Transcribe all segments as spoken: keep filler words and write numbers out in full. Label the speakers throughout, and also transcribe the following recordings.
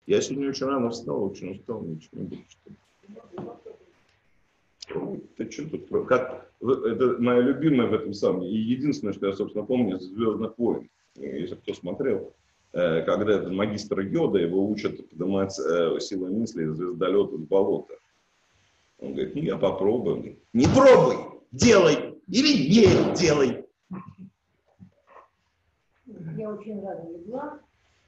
Speaker 1: Я сегодня очень рано встал, очень устал, ничего не буду читать. Ты что тут? Как, это моя любимая в этом самом. И единственное, что я, собственно, помню, из «Звездных войн». Если кто смотрел, когда этот магистр Йода, его учат поднимать силой мысли из звездолета в болото. Он говорит, ну я попробую. Не пробуй, делай или не делай.
Speaker 2: Я очень рада легла.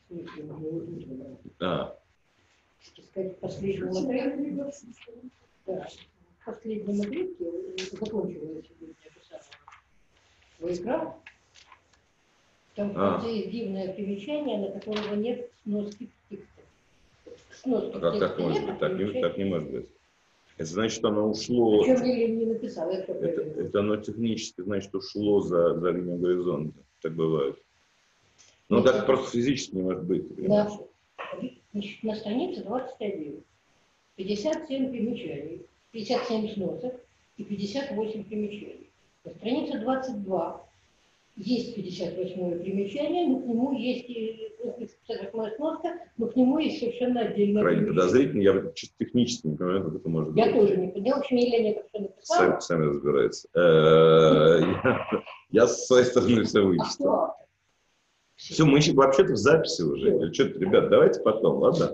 Speaker 1: А.
Speaker 2: Сказать, последнего отрывка. Да. В последнем отрывке закончила я сегодня это самое. Игра. Там в конце есть дивное примечание, на которого нет сноски текста. Сноски
Speaker 1: а как так может быть? Так не, так не может быть. Это значит, что оно ушло...
Speaker 2: Причем я не написала. Это,
Speaker 1: это, это оно технически, значит, ушло за, за линию горизонта. Так бывает. Но Нет, так это... просто физически не может быть.
Speaker 2: Да. Значит, на странице двадцать один. пятьдесят семь примечаний, пятьдесят семь сносок и пятьдесят восемь примечаний. На странице двадцать два есть пятьдесят восьмое примечание, но к нему есть и пятьдесят восьмая сноска, но к нему есть совершенно отдельное
Speaker 1: крайне подозрительно, я чисто технически не понимаю, как это может
Speaker 2: я
Speaker 1: быть.
Speaker 2: Я тоже не поняла, в общем, Елена это все написала.
Speaker 1: Сами, сами разбираются. Я с своей стороны все вычислил. Все, мы вообще-то в записи уже. Что-то, ребят, давайте потом, ладно?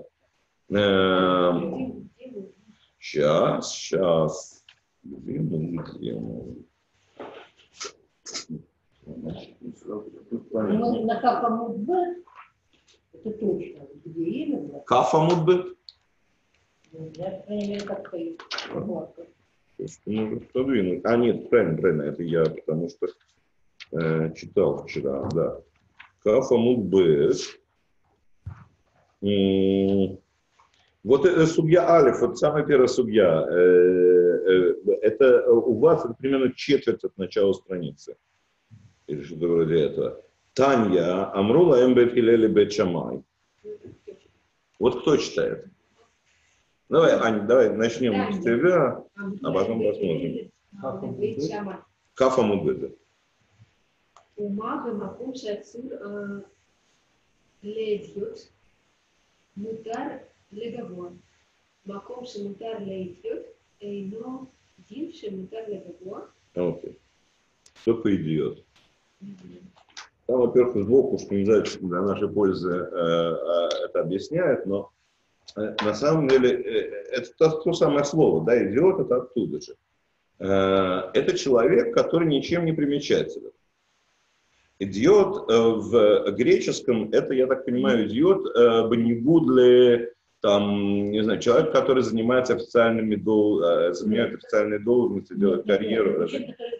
Speaker 1: Сейчас, сейчас. Где мы, где мы?
Speaker 2: На Кафа-Мудбет, это точно, где именно?
Speaker 1: Кафа-Мудбет?
Speaker 2: Я, по крайней мере, так стоит.
Speaker 1: Можно подвинуть. А, нет, правильно, правильно, это я, потому что э, читал вчера, да. Кафа-Мудбет. Вот это судья Алиф, вот самая первая судья, э, э, это у вас это примерно четверть от начала страницы. Или что-то вроде этого. Танья, Амрула Эмбет Хилели Бет Шамай. Вот кто читает? Давай, Аня, давай начнем с тебя, а потом посмотрим. Кафа Мудбет.
Speaker 3: ומה במקום שאסור לחיות מותר לגבוה. מקום שמותר לחיות אינו דין שמותר לגבוה.
Speaker 1: Окей. Кто-то идет. Там, во-первых, сбоку, уж не знаю, для нашей пользы э, э, это объясняет, но э, на самом деле э, это то, то самое слово, да, идиот, это оттуда же. Э, это человек, который ничем не примечателен. Идиот э, в греческом, это, я так понимаю, идиот э, бенигудле, там, не знаю, человек, который занимается официальными дол, э, занимает официальные должности, делает карьеру.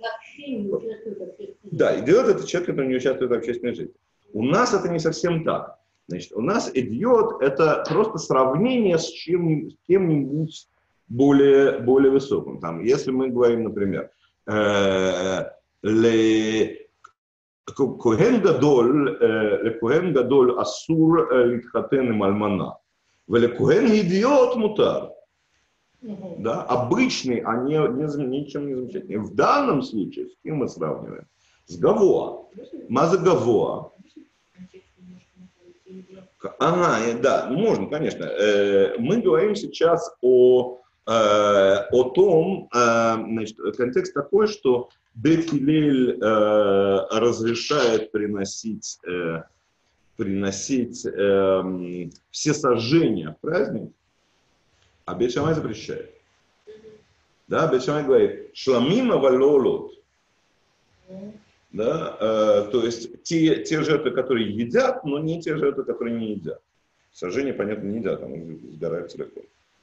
Speaker 1: Да, идиот это человек, который не участвует в общественной жизни. У нас это не совсем так. Значит, у нас идиот это просто сравнение с чем, с кем-нибудь более, более высоким. Там, если мы говорим, например, э, ле Коэн гадоль, ле коэн гадоль асур литхатен им альмана. Веле коэн идиот мутар. Да, обычный, а не, не, ничем не замечательный. В данном случае, с кем мы сравниваем? С Гавоа. Маза Гавоа. Ага, да, можно, конечно. Мы говорим сейчас о, о том, значит, контекст такой, что Бет Хиллель разрешает приносить, приносить все сожжения в праздник, а Бет Шамай запрещает. Да, Бет Шамай говорит, шламима валолот. Да, э, то есть те, те жертвы, которые едят, но не те жертвы, которые не едят. Сожжение, понятно, не едят, они сгорают целиком.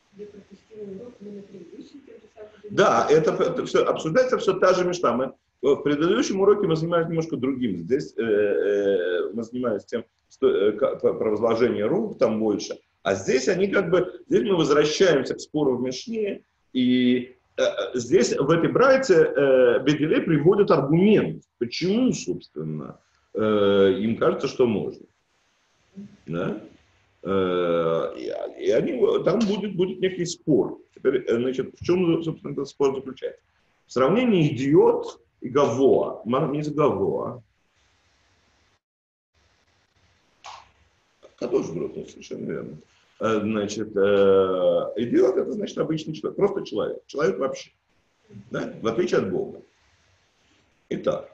Speaker 1: Да, это, это все, обсуждается все та же мишна. Мы, в предыдущем уроке мы занимались немножко другим. Здесь э, э, мы занимались тем, что, э, про возложение рук там больше. А здесь они как бы, здесь мы возвращаемся к спору в Мишне, и э, здесь в этой брайте э, Бет Гиллель приводит аргумент, почему, собственно, э, им кажется, что можно. Да? Э, и, и они, там будет, будет некий спор. Теперь, значит, в чем, собственно, этот спор заключается? В сравнении идиот и Гавоа, не Гавоа, Кадош Брух, совершенно верно. Э, Значит, э, идиот — это значит обычный человек, просто человек, человек вообще, да? В отличие от Бога. Итак.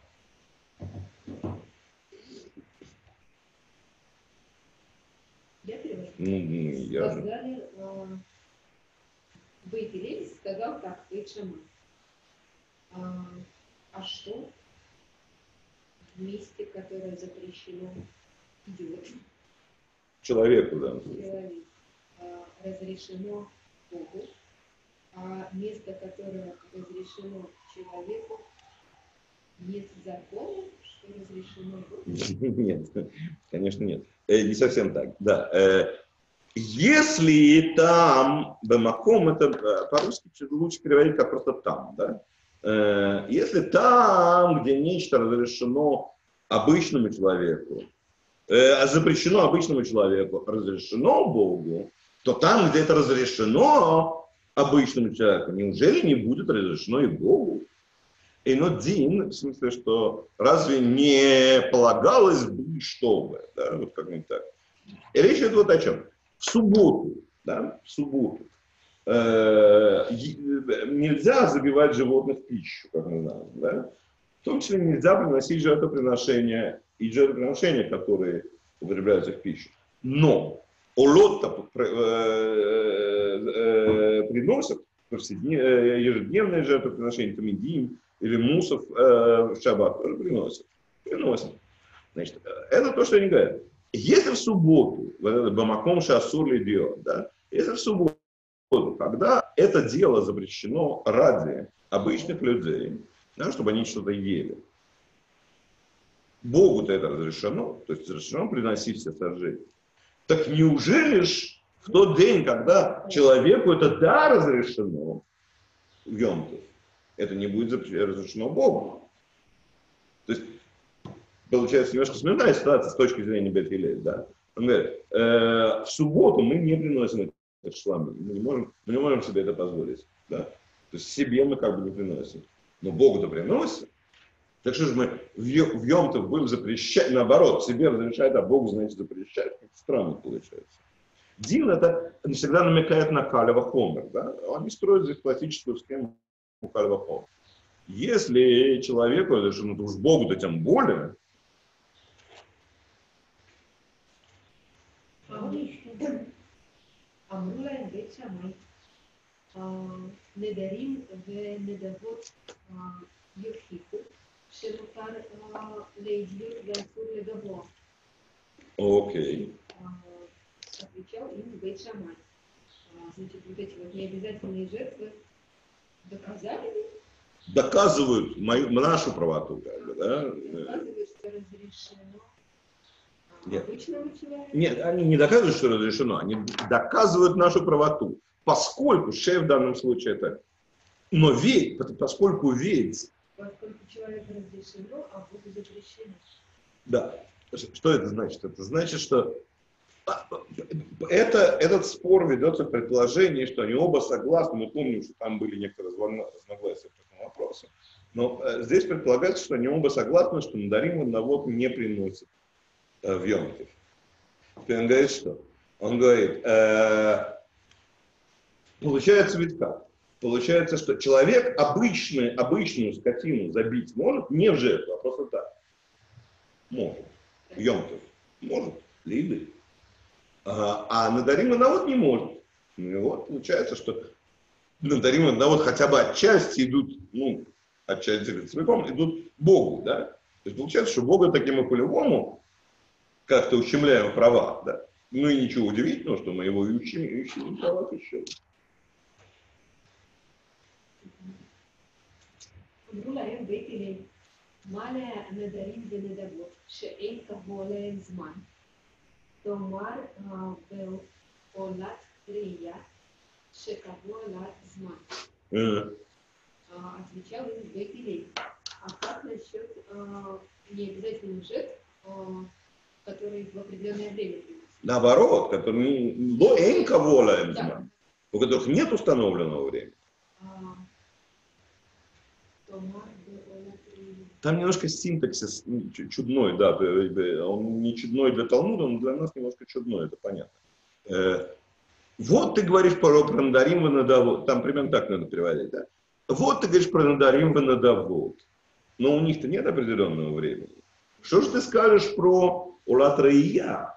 Speaker 3: Я перевожу.
Speaker 1: Ну, я...
Speaker 3: Сказали, э, Бейт Илель сказал так, Бейт Шамай. А, а что в месте, которое запрещено идиотам,
Speaker 1: Человеку, да.
Speaker 3: человек, а, разрешено Богу, а место, которое разрешено человеку, нет закона, что разрешено Богу?
Speaker 1: Нет, конечно нет. Э, Не совсем так, да. Э, Если там, бемаком, это э, по-русски чуть лучше переводить как просто там, да. Э, Если там, где нечто разрешено обычному человеку, э, а запрещено обычному человеку, разрешено Богу, то там, где это разрешено обычному человеку, неужели не будет разрешено и Богу? И но дин, в смысле, что разве не полагалось бы, чтобы, да, вот как-нибудь так. И речь идет вот о чем. В субботу, да, в субботу э, нельзя забивать животных в пищу, как мы знаем, да. В том числе нельзя приносить жертвоприношения и жертвоприношения, которые употребляются в пищу. Но олот-то э, э, приносят ежедневные жертвоприношения, тамидим, или мусов э, в шаббат тоже приносят. Приносят. Значит, это то, что они говорят. Если в субботу, бамаком шасур лидиот, да, если в субботу, когда это дело запрещено ради обычных людей, да, чтобы они что-то ели, Богу-то это разрешено, то есть разрешено приносить все сожжения. Так неужели ж в тот день, когда человеку это да разрешено, в Йом-Тов, это не будет разрешено Богу? То есть, получается, немножко смешная ситуация с точки зрения Бейт Илель, да? Он говорит, э, в субботу мы не приносим этот шлам, мы не можем, мы не можем себе это позволить, да? То есть себе мы как бы не приносим, но Богу-то приносим. Так что же мы в Йом-Тов будем запрещать, наоборот, себе разрешать, а Богу, значит, запрещать? Как странно получается. Дин это всегда намекает на калева хомер, да? Они строят здесь классическую схему калева хомер. Если человеку, ну уж Богу-то тем более,
Speaker 3: אמרו להם בית שמאי, נדרים ונדבות יוכיחו שמותר לאידיוט ואסור לגבוה.
Speaker 1: окей.
Speaker 3: Отвечал им Бейт Шамай. Значит, вот эти вот необязательные жертвы доказали ли?
Speaker 1: Доказывают мою, нашу правоту, как бы, да?
Speaker 3: Доказывают, что разрешено
Speaker 1: Нет.
Speaker 3: обычному человеку?
Speaker 1: Нет, они не доказывают, что разрешено, они доказывают нашу правоту. Поскольку, шеф в данном случае это, но ведь, поскольку ведь,
Speaker 3: Поскольку человеку разрешено, а Богу запрещено.
Speaker 1: да, что это значит? Это значит, что это, этот спор ведется к предположению, что они оба согласны. Мы помним, что там были некоторые разногласия по этому вопросу. Но э, здесь предполагается, что они оба согласны, что Надарим одного не приносит э, в Йом-Тов. Теперь он говорит, что? Он говорит, э, получается ведь как? Получается, что человек обычный, обычную скотину забить может не в жертву, а просто так. Может. В Йом-Тов. Может. Для еды. А, а Надарим одного не может. Ну и вот получается, что Надарим одного хотя бы отчасти идут, ну, отчасти целиком идут Богу, да. То есть получается, что Бога таким и по-любому как-то ущемляем права, да. Ну и ничего удивительного, что мы его и учим, и ущемим права еще.
Speaker 3: אמרו להם בית הלל, מה לנדרים ונדבות, שאין קבוע להם זמן. תאמר בעולת ראייה, שקבוע לה זמן. Отвечал им бейт Илель. А как насчет необязательных жертв, которые в определенное время приносят?
Speaker 1: Наоборот, которые до эн кого лаем зман, у которых нет установленного времени. Там немножко синтаксис чудной, да, он не чудной для Талмуда, но для нас немножко чудной, это понятно. Вот ты говоришь про, про надарим ванадавод. Там примерно так надо переводить, да? Вот ты говоришь про надарим ванадавод. Но у них-то нет определенного времени. Что же ты скажешь про улат раия?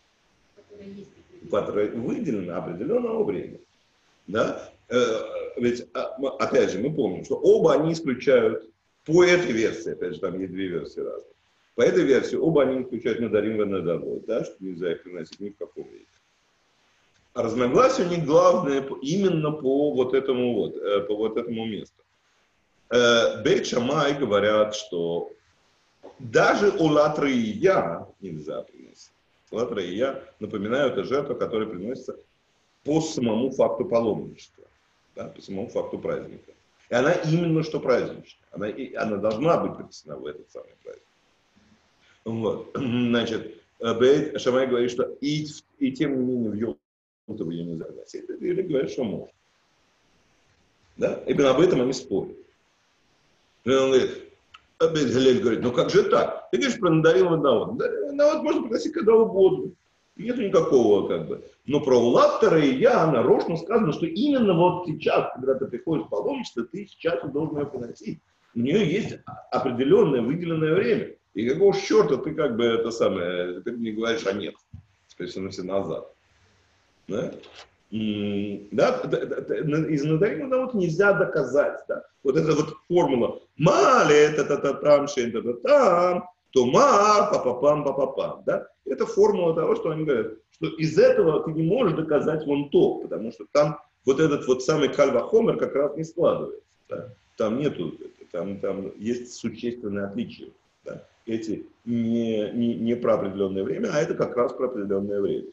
Speaker 1: Выделено определенного времени. Да? Ведь, опять же, мы помним, что оба они исключают, по этой версии, опять же, там есть две версии разные, по этой версии оба они исключают надарим ванадавод, да, что нельзя их приносить ни в каком виде. А разногласие у них главное именно по вот этому вот, по вот этому месту. Бейт Шамай говорят, что даже улат раия нельзя приносить. Улат раия, напоминаю, это жертва, которая приносится по самому факту паломничества, да, по самому факту праздника. И она именно что праздничная. Она, она должна быть принесена в этот самый праздник. Вот. Значит, Бейт Шамай говорит, что и, и тем не менее в Йом Тов ее нельзя носить. Или говорят, что можно. Да? Именно об этом они спорят. И он говорит, Бейт Галель говорит, ну как же так? Ты говоришь про надарим ванадавод. Ванадавод можно приносить когда угодно. Нету никакого, как бы. Но про улат раия нарочно сказано, что именно вот сейчас, когда ты приходишь в паломничество, ты сейчас должен ее приносить. У нее есть определенное выделенное время. И какого черта ты как бы это самое, ты мне говоришь, а нет, теперь все на все назад. Да? Да, из надарима вот нельзя доказать. Да? Вот эта вот формула «мале, та-та-та-там, шен-та-та-там», «тумар, па-па-пам, па-па-пам». Да? Это формула того, что они говорят, что из этого ты не можешь доказать вон то, потому что там вот этот вот самый кальва-хомер как раз не складывается. Да? Там нету, там, там есть существенное отличие. Да? Эти не, не, не про определенное время, а это как раз про определенное время.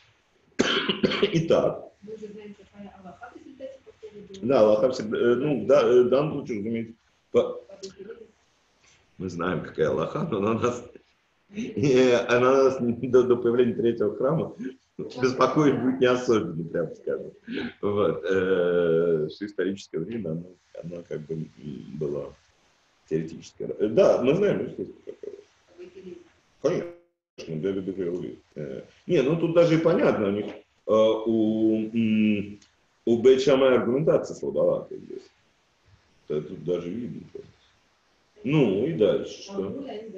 Speaker 1: Итак.
Speaker 3: Мы уже знаем, какая Аллаха в результате повторения.
Speaker 1: Да, Аллаха всегда, ну, да, в данном случае, разумеется, по... мы знаем, какая Аллаха, но она нас, и она нас до, до появления третьего храма беспокоить будет не особенно, прямо скажем. Вот. Э, что историческое время, оно, оно как бы было теоретическое. Да, мы знаем, что это такое. Конечно. Да, да, да, не, ну тут даже и понятно, у них uh, у, um, у Бейт Шамай аргументация слабоватая здесь. Это тут даже видно. Ну и дальше что?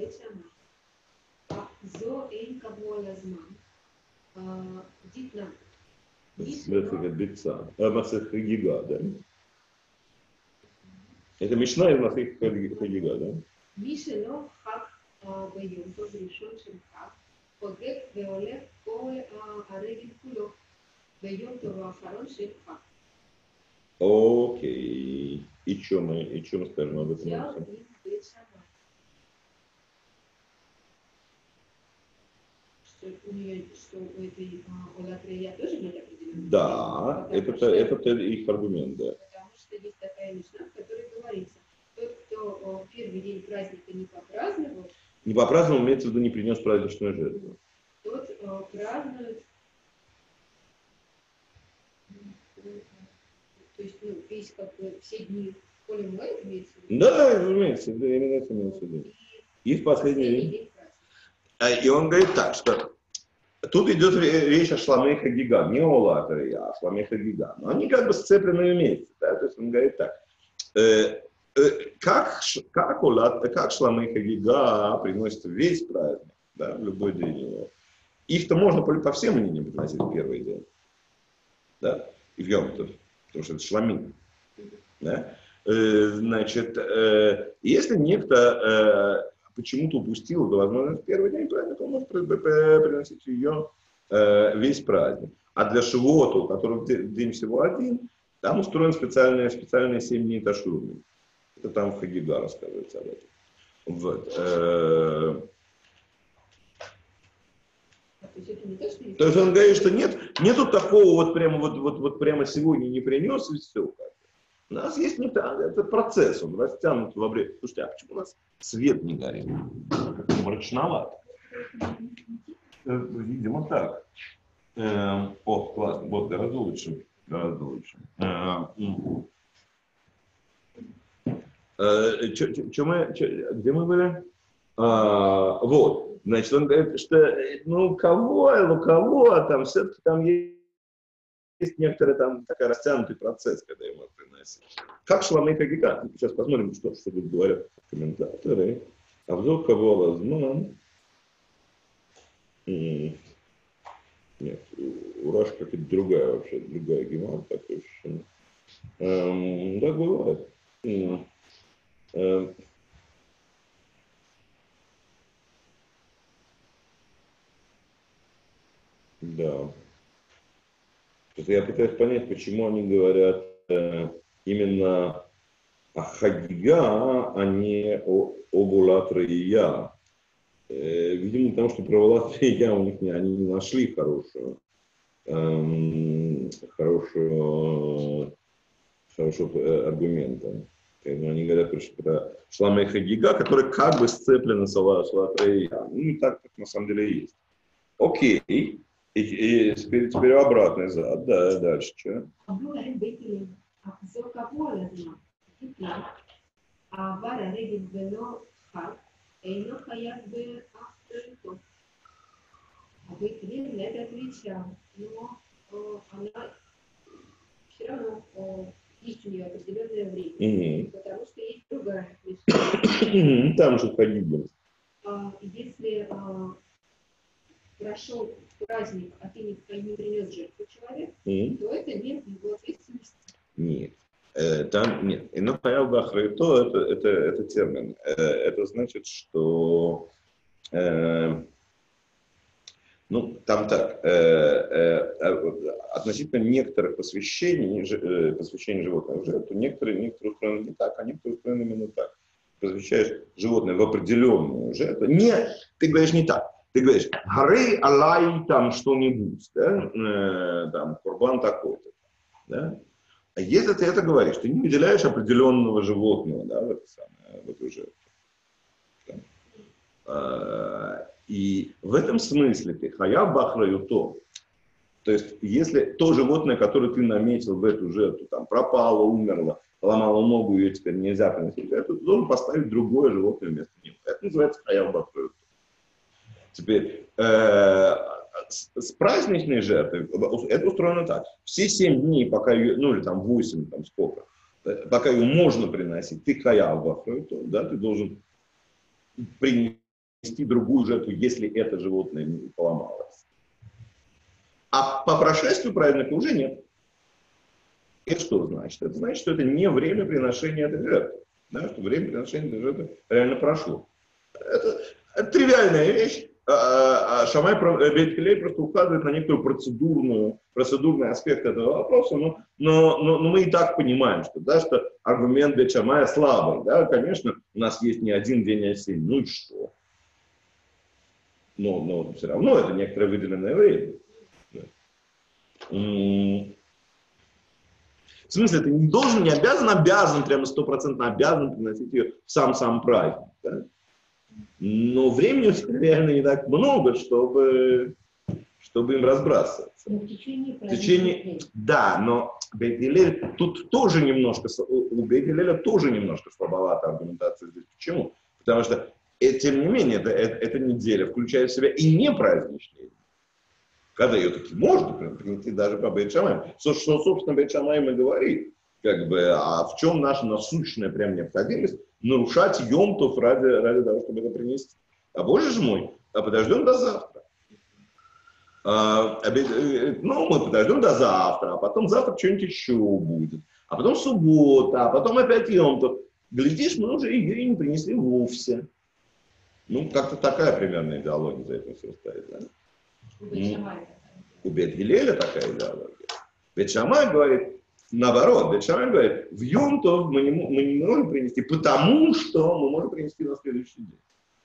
Speaker 1: Масех Хагига, да? Это Мишна из Масех Хагига, да?
Speaker 3: ביום טוב ראשון של חג, חוגג והולך כל הרגל כולו ביום טוב האחרון של חג.
Speaker 1: Окей. И что мы, и что мы скажем об этом?
Speaker 3: взял их Бейт Шамай. Что у нее, что у этой улат раия тоже нет определенного.
Speaker 1: Да, это, это их аргумент, да.
Speaker 3: Потому что есть такая мишна, в которой говорится, тот, кто первый день праздника не попраздновал,
Speaker 1: не по праздному имеется в виду не принес праздничную жертву.
Speaker 3: Тот э, празднует, то есть, ну, весь как бы все дни Коля Муэд имеется в виду?
Speaker 1: Да, имеется в виду, именно это имеется в виду. И, и в последний день. день и он говорит так, что тут идет речь о Шламей Хагига, не о улат раия, а о Шламей Хагига. Но они как бы сцеплены вместе. Да? То есть он говорит так. Э, Как, как, улат, как Шламей Хагига приносит весь праздник, да, в любой день его. Их-то можно по, по всем мнениям приносить в первый день. Да, и в Йом Тов, потому что это Шламим. Да? Э, значит, э, если некто э, почему-то упустил эту возможность в первый день праздника, он может приносить ее э, весь праздник. А для Шивота, у которого день всего один, там устроен специальные, специальные семь дней Ташуми. Это там в Хагига рассказывается об этом. Вот. То есть он говорит, что нет, нету такого вот прямо вот, вот, вот прямо сегодня не принес и все. У нас есть не так, это процесс, он растянут во время. Слушайте, а почему у нас свет не горит? Мрачновато. Видимо так. О, классно, вот гораздо лучше. Гораздо лучше. Uh, чё, чё, чё мы, чё, где мы были? Uh, вот, значит, он говорит, что ну у кого, у кого, там все-таки там есть есть некоторый там такой растянутый процесс, когда ему приносить. Как Шламей Хагига? Сейчас посмотрим, что, что тут говорят комментаторы. Обзор Кавола Зман. Нет, у Раши какая-то другая вообще, другая гемора. Эм, так бывает. Эм, да. Я пытаюсь понять, почему они говорят э, именно о Хагига, а не о, об Улат-Рия. Э, видимо, потому что про Улат-Рия у них не, они не нашли хорошую, эм, хорошую, хорошего аргумента. Поэтому они говорят про Шламей Хагига, который как бы сцеплен с Улат-Рия. Ну, так, так на самом деле и есть. Окей. И, и теперь, теперь обратный зад, да, дальше что?
Speaker 3: А Бейт-Гилель на это отвечал, но э, она все равно э, есть у нее определенное время, mm-hmm. потому что есть другая вещь.
Speaker 1: Там же Хагигим.
Speaker 3: А, если э, прошел праздник, а ты не, не принес жертву человек, mm-hmm. то это нет его ответственности.
Speaker 1: Нет. Э, там нет. И ну, то это, это, это термин. Э, это значит, что э, ну, там так, э, э, относительно некоторых посвящений, э, посвящений животных в жертву, некоторые, некоторые устроены не так, а некоторые устроены именно так. Посвящаешь животное в определенную жертву. Нет, ты говоришь не так. Ты говоришь, горы, алай, там что-нибудь, да, э, там, курбан такой-то, да. А если ты это говоришь, ты не выделяешь определенного животного, да, в, это самое, в эту жертву. Там, э, И в этом смысле ты хаяв бахраю то. То есть, если то животное, которое ты наметил в эту жертву, там, пропало, умерло, ломало ногу, ее теперь нельзя приносить, это ты должен поставить другое животное вместо него. Это называется хаяв бахраю то. Теперь, э, с, с праздничной жертвой это устроено так. Все семь дней, пока ее, ну или там восемь, там сколько, пока ее можно приносить, ты хаяв бахраю то, да, ты должен принести другую жертву, если это животное поломалось. А по прошествию праздника уже нет. Это что значит? Это значит, что это не время приношения этой жертвы. Да, что время приношения этой жертвы реально прошло. Это, это тривиальная вещь. А, а Шамай Бейт-Гилель просто указывает на некоторую процедурную, процедурный аспект этого вопроса, но, но, но, но мы и так понимаем, что, да, что аргумент Бейт Шамая слабый. Да, конечно, у нас есть не один день, а семь. Ну и что? Но, но все равно это некоторое выделенное время. В смысле, ты не должен, не обязан, обязан, прямо стопроцентно обязан приносить ее в сам-сам праздник. Да? Но времени реально не так много, чтобы, чтобы им разбрасываться.
Speaker 2: Но в течение
Speaker 1: в течение, да, но Бейт-Гилель тут тоже немножко, у Бейт-Гилеля тоже немножко слабовата аргументация здесь. Почему? Потому что, и, тем не менее, это, это, эта неделя включает в себя и не праздничные. Когда ее таки можно принести даже по Бейт Шамаю. Что, что, собственно, Бейт Шамай и говорит, как бы, а в чем наша насущная прям необходимость нарушать Йом Тов ради, ради того, чтобы это принести. А боже ж мой, а подождем до завтра. А, ну, мы подождем до завтра, а потом завтра что-нибудь еще будет. А потом суббота, а потом опять Йом Тов. Глядишь, мы уже ее и не принесли вовсе. Ну, как-то такая примерная идеология за этим все стоит, да? У Бейт-Гилеля такая идеология. Бейт Шамай говорит, наоборот, Бейт Шамай говорит, в Йом Тов мы не, мы не можем принести, потому что мы можем принести на следующий день.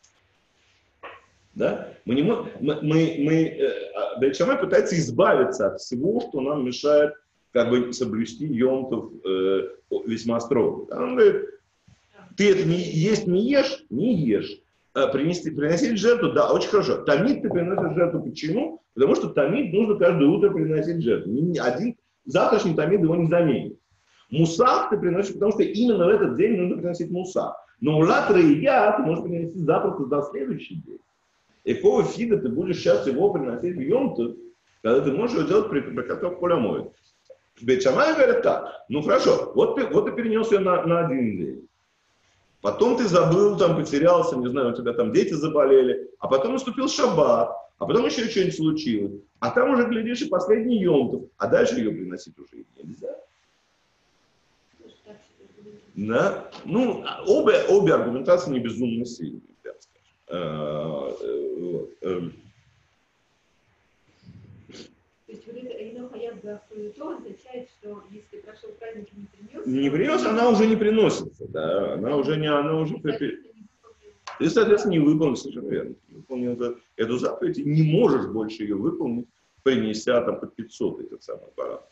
Speaker 1: Да? Мы не можем, мы, мы, мы, э, Бейт Шамай пытается избавиться от всего, что нам мешает как бы соблюсти Йом Тов э, весьма строго. Да? Он говорит, ты это не, есть не ешь, не ешь. Принести, приносить жертву, да, очень хорошо. Тамид ты приносишь жертву. Почему? Потому что тамид нужно каждое утро приносить жертву. Один завтрашний тамид его не заменит. Мусах ты приносишь, потому что именно в этот день нужно приносить мусах. Но улат рия ты можешь принести завтра на следующий день. И какого фига ты будешь сейчас его приносить в Йом Тов, когда ты можешь его делать при приготовке поля моет. Бейт Шамай говорит так, ну хорошо, вот ты, вот ты перенес ее на, на один день. Потом ты забыл, там потерялся, не знаю, у тебя там дети заболели, а потом наступил шаббат, а потом еще что-нибудь случилось. А там уже, глядишь, и последний йом-тов, а дальше ее приносить уже нельзя. Да? Ну, обе, обе аргументации не безумно сильные, прям скажем.
Speaker 3: То есть вот это «Эйно хаяб беахтуюто» означает, что если прошел праздник и не принес...
Speaker 1: Не принес, она уже не приносится, да, она уже не, она уже... Ты, соответственно, не выполнил, совершенно верно, не выполнил эту, эту заповедь, и не можешь больше ее выполнить, принеся там под пятьсот этот самый аппарат.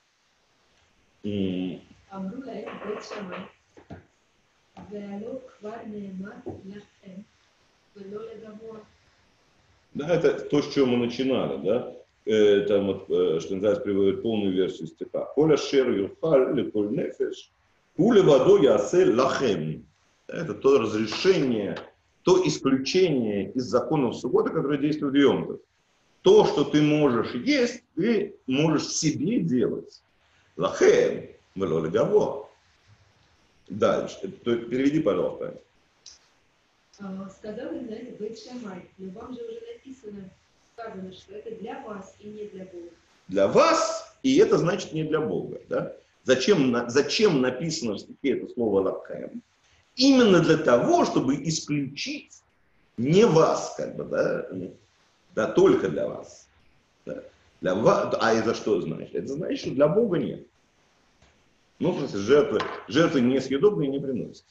Speaker 3: אמרו להם בית שמאי, והלא כבר נאמר לכם, ולא לגבוה.
Speaker 1: Да, это то, с чего мы начинали, да? Это, вот, что называется, приводит полную версию стиха. «Коля шер юхаль или коль нефеш, куле водой ясе лахем». Это то разрешение, то исключение из законов субботы, которое действует в йом-тов. То, что ты можешь есть, ты можешь себе делать. Лахем, вело легаво. Дальше. Переведи, пожалуйста.
Speaker 3: Сказал им на это Бейт Шамай, но вам же уже написано, сказано, что это для вас и не для Бога.
Speaker 1: Для вас, и это значит не для Бога. Да? Зачем, зачем написано в стихе это слово лахем? Именно для того, чтобы исключить не вас, как бы, да, да только для вас. Да. Для вас. А это что значит? Это значит, что для Бога нет. Ну, в смысле, жертвы, жертвы несъедобные не приносят.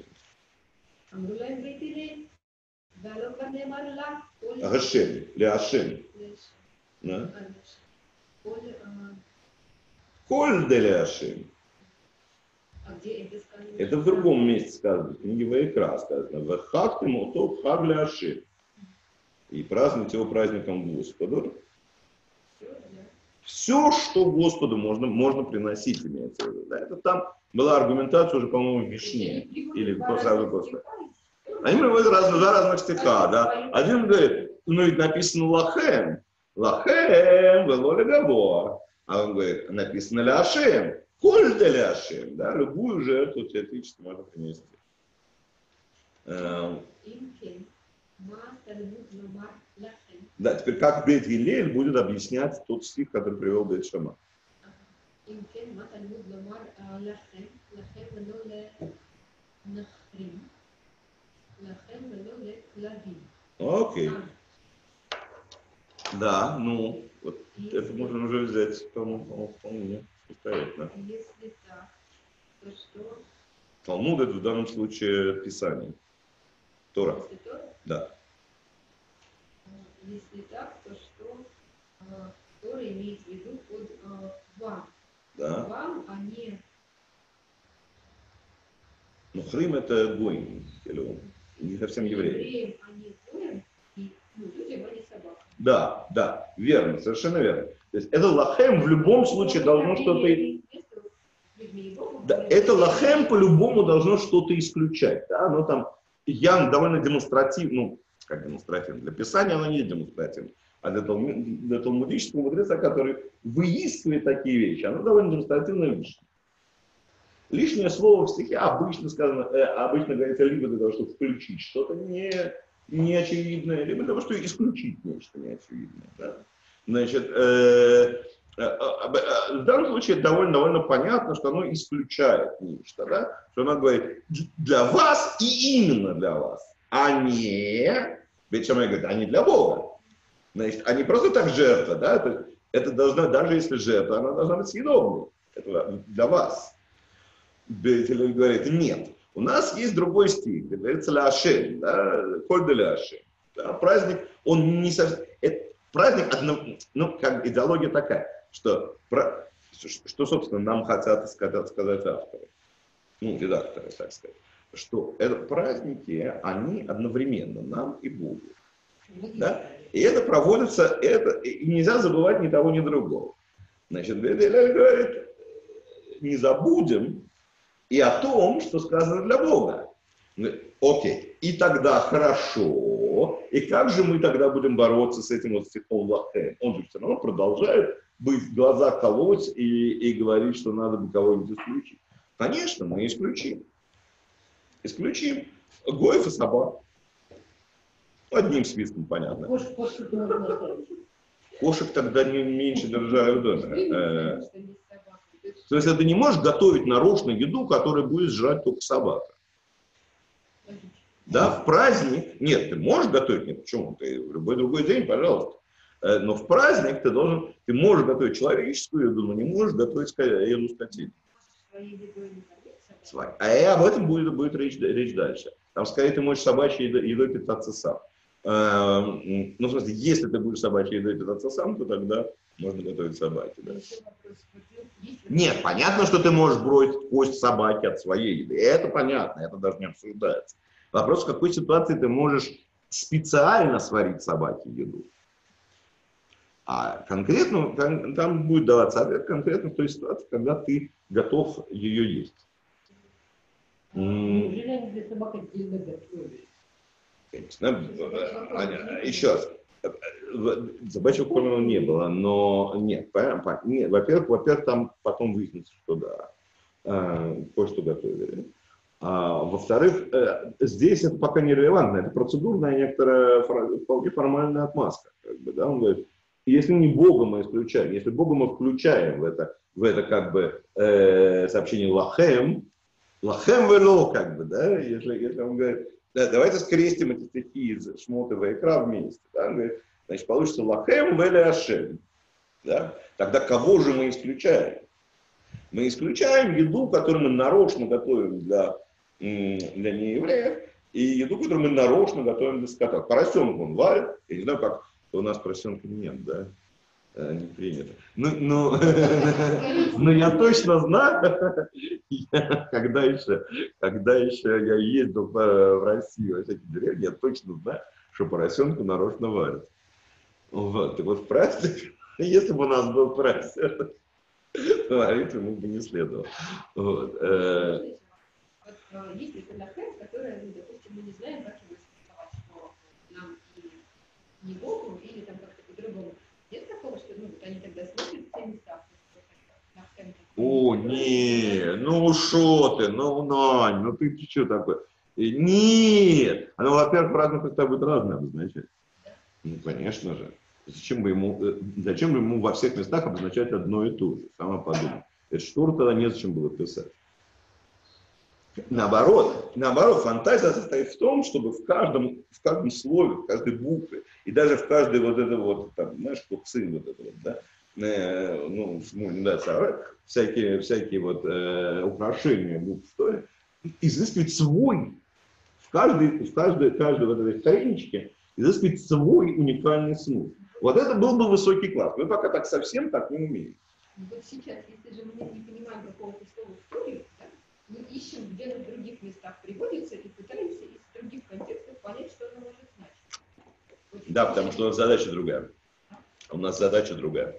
Speaker 1: Гашем, ляшем. Да? Коль де ляшем.
Speaker 3: А где это сказано?
Speaker 1: Это в другом месте сказано, в книге Ваикра сказано. Вахактим ото хаг ляшем. И празднуйте его праздником Господу. Все, что Господу можно, можно приносить, имеется в виду. Да? Это там была аргументация уже, по-моему, в Вишне. Или в сразу Господу. Они приводят раз, два разных стиха, да. Один говорит, ну ведь написано лахем. Лахем, вело легаво. А он говорит, написано ляшем. Коль де ляшем. Да, любую жертву теоретически можно принести. Да, теперь как Бейт Гиллель будет объяснять тот стих, который привел Бейт Шамай. Окей. Да, ну, вот это можно уже взять, по-моему, вполне состоятельно.
Speaker 3: Если так, то что?
Speaker 1: Талмуд — это в данном случае Писание. Тора. Да.
Speaker 3: Если так, то что э, Тора имеет в виду под э, вам?
Speaker 1: Да.
Speaker 3: Вам, а не...
Speaker 1: Ну, Хрим — это Гойм, или он не совсем еврей.
Speaker 3: Евреям, а не Гоям, и ну, людям, а не собакам.
Speaker 1: Да, да, верно, совершенно верно. То есть это лахем в любом случае должно что-то... Да, это лахем по-любому должно что-то исключать. Да? Оно там, Ян довольно демонстративно, ну, как демонстративно, для Писания оно не демонстративно, а для, талму, для талмудического мудреца, который выискивает такие вещи, оно довольно демонстративно лишнее. Лишнее слово в стихе обычно сказано, э, обычно говорится либо для того, чтобы включить что-то не, неочевидное, либо для того, чтобы исключить нечто неочевидное. Да? Значит, э, э, э, в данном случае довольно, довольно понятно, что оно исключает нечто, да? Что оно говорит для вас и именно для вас, а не, ведь Шамай говорит, а не для Бога. Значит, а не просто так жертва, да? Это, это должна, даже если жертва, она должна быть съедобной. Это для вас. Бейтель говорит, нет, у нас есть другой стих, говорится ляшем, да, коль де ляшем. Да, праздник, он не совсем, это, праздник, ну, как идеология такая, что, что, собственно, нам хотят сказать, сказать авторы, ну, редакторы, так сказать, что это праздники, они одновременно нам и Богу. Да? И это проводится, это, и нельзя забывать ни того, ни другого. Значит, Бейтель говорит, не забудем и о том, что сказано для Бога. Окей, и тогда хорошо, О, и как же мы тогда будем бороться с этим вот стихом Лахем? Он же все равно продолжает быть в глаза колоть и, и говорить, что надо бы кого-нибудь исключить. Конечно, мы исключим. Исключим Гоев и собак. Одним списком, понятно.
Speaker 2: Кошек, кошек можно оставить.
Speaker 1: Кошек тогда не меньше держали в доме. Э, То есть ты не можешь готовить нарочно еду, которую будет жрать только собака. Да, в праздник, нет, ты можешь готовить, нет, почему? Ты в любой другой день, пожалуйста. Э, Но в праздник ты должен, ты можешь готовить человеческую еду, но не можешь готовить ска- еду скотину. Своей. А и об этом будет, будет речь, речь дальше. Там скорее ты можешь собачьей едой, едой питаться сам. Э, Ну, в смысле, если ты будешь собачьей едой питаться сам, то тогда можно готовить собаке. Да. Нет, понятно, что ты можешь бросить кость собаки от своей еды. Это понятно, это даже не обсуждается. Вопрос, в какой ситуации ты можешь специально сварить собаке еду. А конкретно, там будет даваться ответ конкретно в той ситуации, когда ты готов ее есть.
Speaker 2: Неужели они для собак отдельно готовят?
Speaker 1: Аня, еще раз. Собачьего корма не было, но нет. нет во-первых, во-первых, там потом выяснится, что да, э, кое-что готовили. А, во-вторых, э, здесь это пока не релевантно, это процедурная некоторая вполне формальная отмазка. Как бы, да? Он говорит, если не Бога мы исключаем, если Бога мы включаем в это, в это как бы э, сообщение лахем, лахем вело, как бы, да, если, если он говорит, да, давайте скрестим эти стихи из Шмота Ваикра вместе. Да? Он говорит, значит, получится лахем веле ашем. Да? Тогда кого же мы исключаем? Мы исключаем еду, которую мы нарочно готовим для, для неевреев, и еду, которую мы нарочно готовим для скота. Поросенку он варит, я не знаю, как у нас поросенка нет, да? Не принято. Ну, ну, но я точно знаю, когда еще, когда еще я ездил в Россию, во всякие деревни, я точно знаю, что поросенку нарочно варят. Вот, и вот в праздник, если бы у нас был праздник, варить ему бы не следовало. Вот.
Speaker 3: Есть ли Лахем, которая, допустим, мы не знаем, как его истолковать, что нам и не Богу, или там как-то по-другому. Нет такого, что ну, вот они тогда смотрят в те места?
Speaker 1: О, не, ну шо ты, ну, Нань, ну ты что такое? Нет, оно, во-первых, в разных местах будет разное обозначать. Ну, конечно же. Зачем бы ему, зачем бы ему во всех местах обозначать одно и то же? Сама подумай. Это что тогда незачем было писать. Наоборот, наоборот, фантазия состоит в том, чтобы в каждом, в каждом слове, в каждой букве, и даже в каждой вот это вот, там, знаешь, купцы, вот это вот, да, э, ну, ну, да, всякие, всякие вот э, украшения букв, что ли, изыскивать свой, в каждой, в каждой, каждой вот этой страничке, изыскивать свой уникальный смысл. Вот это был бы высокий класс. Мы пока так совсем так не умеем.
Speaker 3: Вот сейчас, если же мы не понимаем какого-то слова в Торе, да, мы ищем, где на других местах приводится, и пытаемся из других контекстов понять, что оно может значить. Вот
Speaker 1: да, потому что у нас задача другая. У нас задача другая.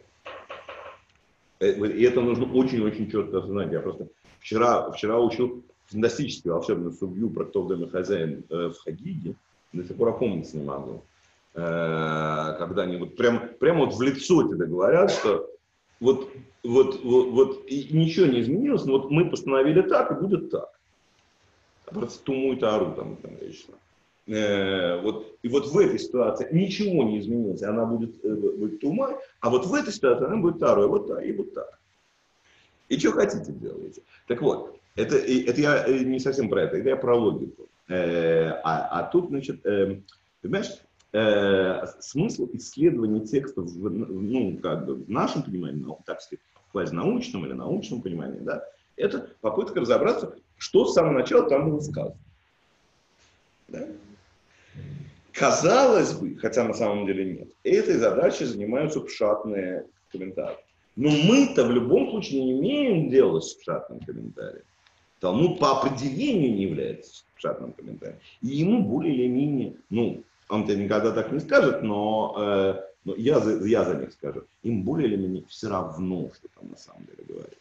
Speaker 1: И это нужно очень-очень четко знать. Я просто вчера, вчера учил фантастическую волшебную судью про кто в доме хозяин э, в Хагиге. До сих пор опомниться не могу. Э, когда они вот прям, прям вот в лицо тебе говорят, что вот, вот, вот, вот и ничего не изменилось, но вот мы постановили так, и будет так. Просто туму и тару там, там речь. Э, вот, и вот в этой ситуации ничего не изменилось, и она будет, э, будет тума, а вот в этой ситуации она будет тару, и вот так, и вот так. И что хотите делаете. Так вот, это, это я не совсем про это, это я про логику. Э, а, а тут, значит, э, понимаешь, э, смысл исследования текстов в, ну, как бы в нашем понимании, ну, так сказать, в квазинаучном или научном понимании, да, это попытка разобраться, что с самого начала там было сказано. Да? Казалось бы, хотя на самом деле нет, этой задачей занимаются пшатные комментарии. Но мы-то в любом случае не имеем дела с пшатным комментарием. Талмуд по определению не является пшатным комментарием. И ему более или менее, ну, он тебе никогда так не скажет, но, э, но я, за, я за них скажу, им более или менее все равно, что там на самом деле говорится.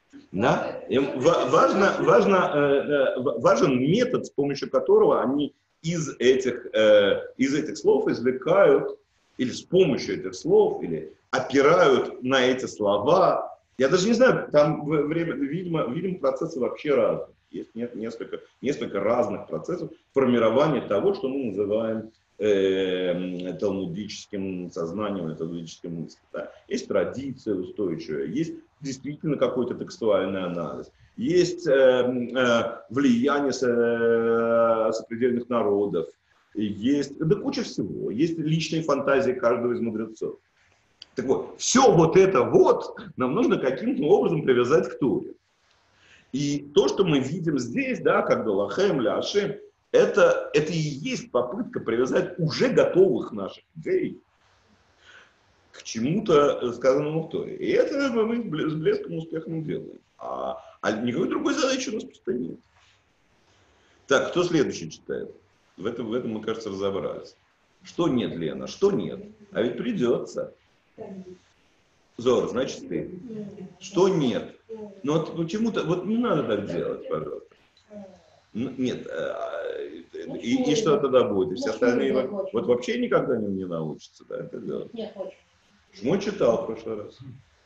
Speaker 1: Да? Им важно, важно, э, важен метод, с помощью которого они из этих, э, из этих слов извлекают, или с помощью этих слов, или опирают на эти слова. Я даже не знаю, там время, видимо, видимо процессы вообще разные. Есть несколько, несколько разных процессов формирования того, что мы называем э, талмудическим сознанием, талмудической мыслью. Да? Есть традиция устойчивая, есть действительно какой-то текстуальный анализ, есть э, э, влияние с, э, сопредельных народов, есть, да куча всего, есть личные фантазии каждого из мудрецов. Так вот, все вот это вот нам нужно каким-то образом привязать к Торе. И то, что мы видим здесь, да, как бы лахем, ляшем, это, это и есть попытка привязать уже готовых наших идей к чему-то сказанному в Торе. И это мы с блеском и успехом делаем. А, а никакой другой задачи у нас просто нет. Так, кто следующий читает? В этом, в этом мы, кажется, разобрались. Что нет, Лена? Что нет? А ведь придется. Зор, значит ты. Что нет? Ну вот почему-то, вот не надо так делать, пожалуйста. Нет, и, и что тогда будет? И все остальные вот, вот вообще никогда не, не научатся, да, это делать?
Speaker 2: Нет, очень.
Speaker 1: Шмой читал в прошлый раз.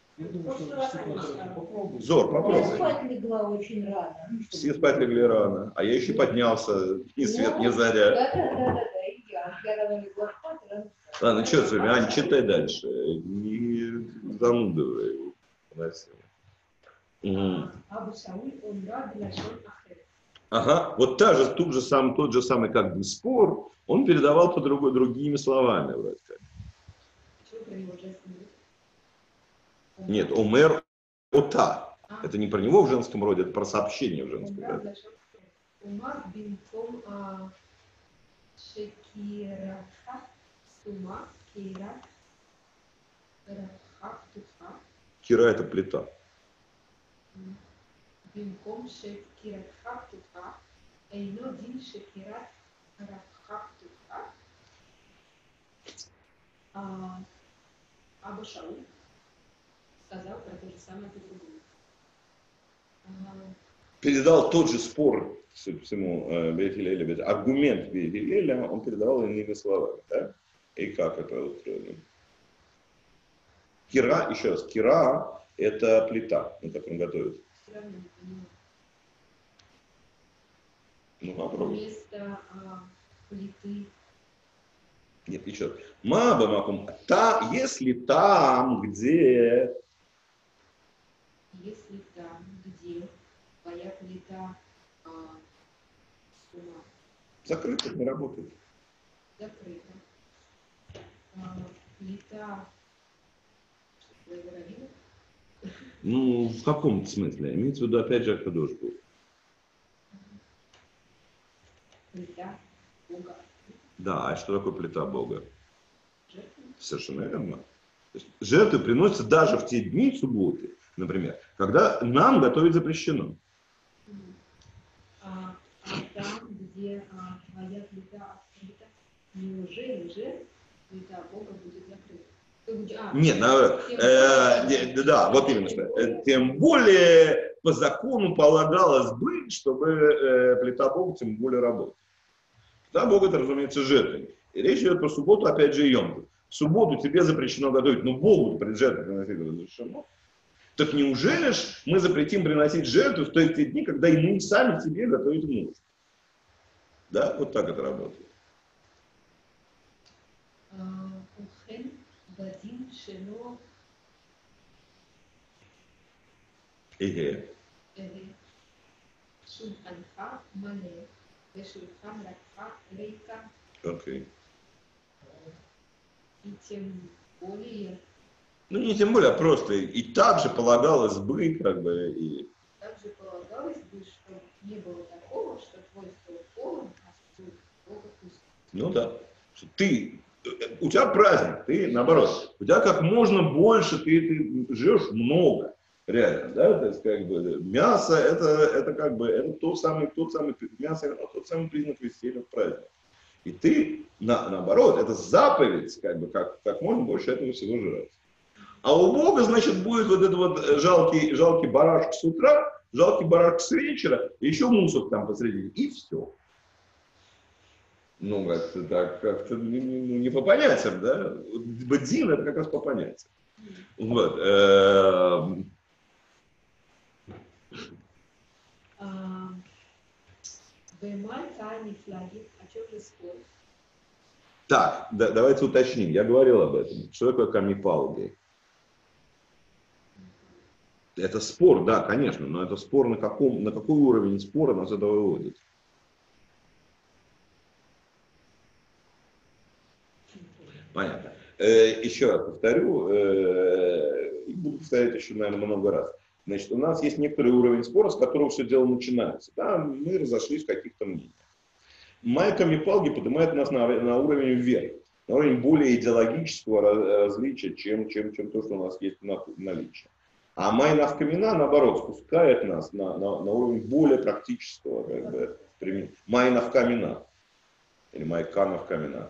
Speaker 1: Зор, попробуй.
Speaker 2: Я спать легла очень рано.
Speaker 1: Все спать легли рано, а я еще поднялся, ни свет, ни заря.
Speaker 2: Да-да-да, и я. Я рано легла спать, рано встала.
Speaker 1: Ладно, что с вами, Ань, читай дальше. Не занудывай его. Угу. Ага, вот та же, тут же сам, тот же самый как бы спор, он передавал по другой, другими словами. Вроде как. Нет, омер ота. Это не про него в женском роде, это про сообщение в женском роде. Кира — это плита.
Speaker 3: Аба Шауль сказал про то же самое по-другому.
Speaker 1: Передал тот же спор всему Бейт Гиллеля, аргумент Бейт Гиллеля, он передавал иными словами. Да? И как это устроено? Кира, еще раз, кира — это плита, на которой готовят. Ну, попробуй.
Speaker 3: Вместо а, плиты.
Speaker 1: Нет, еще раз. Маба макум. Та, если там, где...
Speaker 3: Если там, где твоя плита а, с ума.
Speaker 1: Закрыто, не работает.
Speaker 3: Закрыта. А, плита... Что ты говорила?
Speaker 1: Ну, в каком смысле? Имеется в виду, опять же, Акадош был.
Speaker 3: Плита Бога.
Speaker 1: Да, а что такое плита Бога? Жертвы. Совершенно верно. То есть жертвы приносятся даже в те дни субботы, например, когда нам готовить запрещено.
Speaker 3: А, а там, где а, твоя плита открыта, неужели же плита Бога будет закрыта? А,
Speaker 1: Нет, на, э, э, да, вот именно что. Э, тем более по закону полагалось бы, чтобы э, плита Бога тем более работала. Плита Бога — это, разумеется, жертвенник. И речь идет про субботу, опять же, Йом. В субботу тебе запрещено готовить, но Богу пред жертвой приносить разрешено. Так неужели ж мы запретим приносить жертву в те дни, когда и мы сами себе готовить можем? Да, вот так это работает. Эге. Окей.
Speaker 3: И тем более...
Speaker 1: Ну, не тем более, а просто и так же полагалось бы, как бы, и...
Speaker 3: Также полагалось бы, что не было такого, что твой стол полон, а стол Бога пуст.
Speaker 1: Ну да. Ты, у тебя праздник, ты наоборот. У тебя как можно больше, ты, ты жрешь много. Реально, да, то есть как бы мясо это, это как бы это тот самый, тот самый мясо, это тот самый признак веселья в праздник. И ты, на, наоборот, это заповедь, как бы, как, как можно больше этого всего жрать. А у Бога, значит, будет вот этот вот жалкий, жалкий барашек с утра, жалкий барашек с вечера, и еще мусор там посреди, и все. Ну, как-то так, как-то ну, не по понятиям, да? Бензин это как раз по понятиям. Вот.
Speaker 3: Бемаль, Кани, Флаги, о чем же спор?
Speaker 1: Так, да, давайте уточним. Я говорил об этом. Что такое камипалги? Это спор, да, конечно, но это спор на каком, на какой уровень спора нас это выводит? Понятно. Э, еще раз повторю, э, и буду повторять еще, наверное, много раз. Значит, у нас есть некоторый уровень спора, с которого все дело начинается. Да, мы разошлись в каких-то мнениях. Майка Мипалги поднимает нас на, на уровень вверх, на уровень более идеологического различия, чем, чем, чем то, что у нас есть на наличии. А Май Навкамина, наоборот, спускает нас на, на, на уровень более практического, как бы, Май Навкамина, или Майка Навкамина.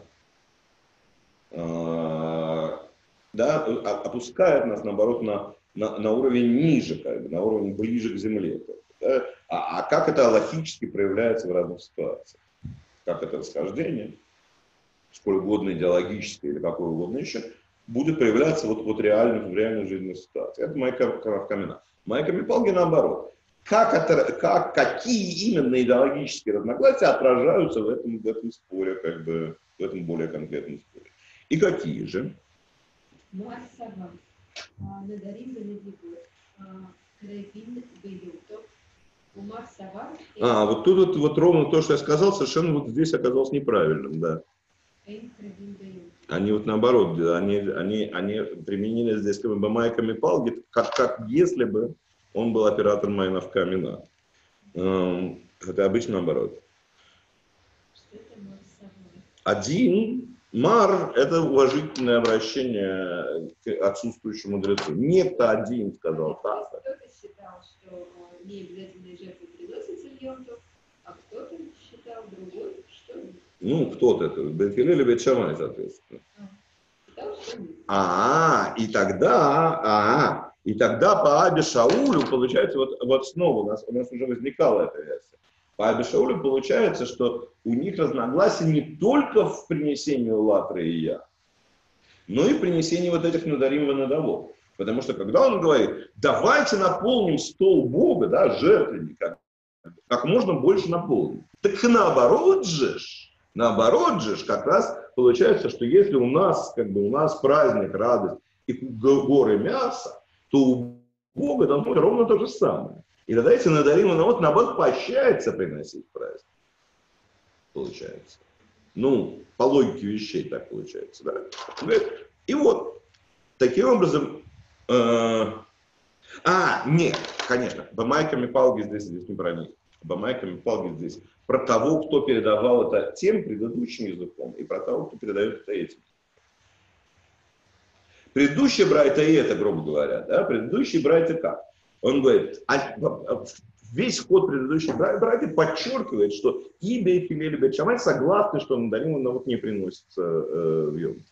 Speaker 1: А, да, опускает нас, наоборот, на, на, на уровень ниже, как бы, на уровень ближе к земле. Как бы, да? а, а как это логически проявляется в разных ситуациях? Как это расхождение, сколь угодно идеологическое или какое угодно еще, будет проявляться вот, вот реально, в реальной жизненной ситуации. Это Майка Камина. Майка Мипалги наоборот. Как, это, как, какие именно идеологические разногласия отражаются в этом, в этом споре, как бы, в этом более конкретном споре. И какие же? А, вот тут вот, вот ровно то, что я сказал, совершенно вот здесь оказалось неправильным, да. Они вот наоборот, они, они, они применили здесь как бы майками палги, как, как если бы он был оператором майнов камина. Это обычно наоборот. Один мар – это уважительное обращение к отсутствующему мудрецу. Некто один сказал так.
Speaker 3: Кто-то считал, что необязательные жертвы приносятся в Йом-Тов, а кто-то считал другой, что нет.
Speaker 1: Ну, кто-то это, Бет-Хилель или Бет-Шамай, соответственно. А, и тогда, а, и тогда по Аби Шаулю, получается, вот, вот снова у нас, у нас уже возникала эта версия. По Аби Шаулю получается, что у них разногласия не только в принесении латры и я, но и в принесении вот этих надарим и надавов. Потому что когда он говорит, давайте наполним стол Бога, да, жертвенника, как можно больше наполним. Так наоборот же, наоборот же, как раз получается, что если у нас, как бы, у нас праздник, радость и горы мяса, то у Бога должно быть ровно то же самое. И тогда эти надарим и навод, наоборот, поощряется приносить праздник. Получается. Ну, по логике вещей так получается, да. И вот, таким образом, э, а, нет, конечно, бамайками палги здесь, здесь не про них. Бамайками палги здесь про того, кто передавал это тем предыдущим языком, и про того, кто передает это этим. Предыдущие братья и это, грубо говоря, да, предыдущие братья как? Он говорит, а, весь ход предыдущих братьев подчеркивает, что и Бет-Хилель, и Бет-Шамай согласны, что надарим навод не приносится э, в Йом.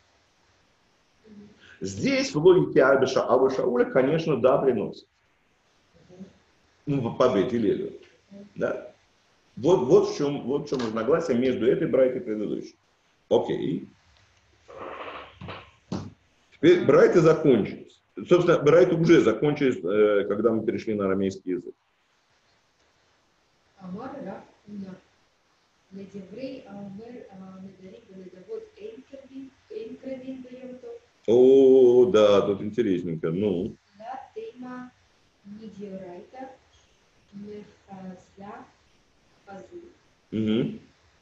Speaker 1: Здесь в логике Абиша, Аба Шауля, конечно, да, приносит. Ну, по Бет-Хилелю. Да? Вот, вот, в чем, вот в чем разногласие между этой братьей и предыдущей. Окей. Теперь братья закончились. Собственно, братья уже закончились, э, когда мы перешли на арамейский язык. О, да, тут интересненько. Ну. Угу.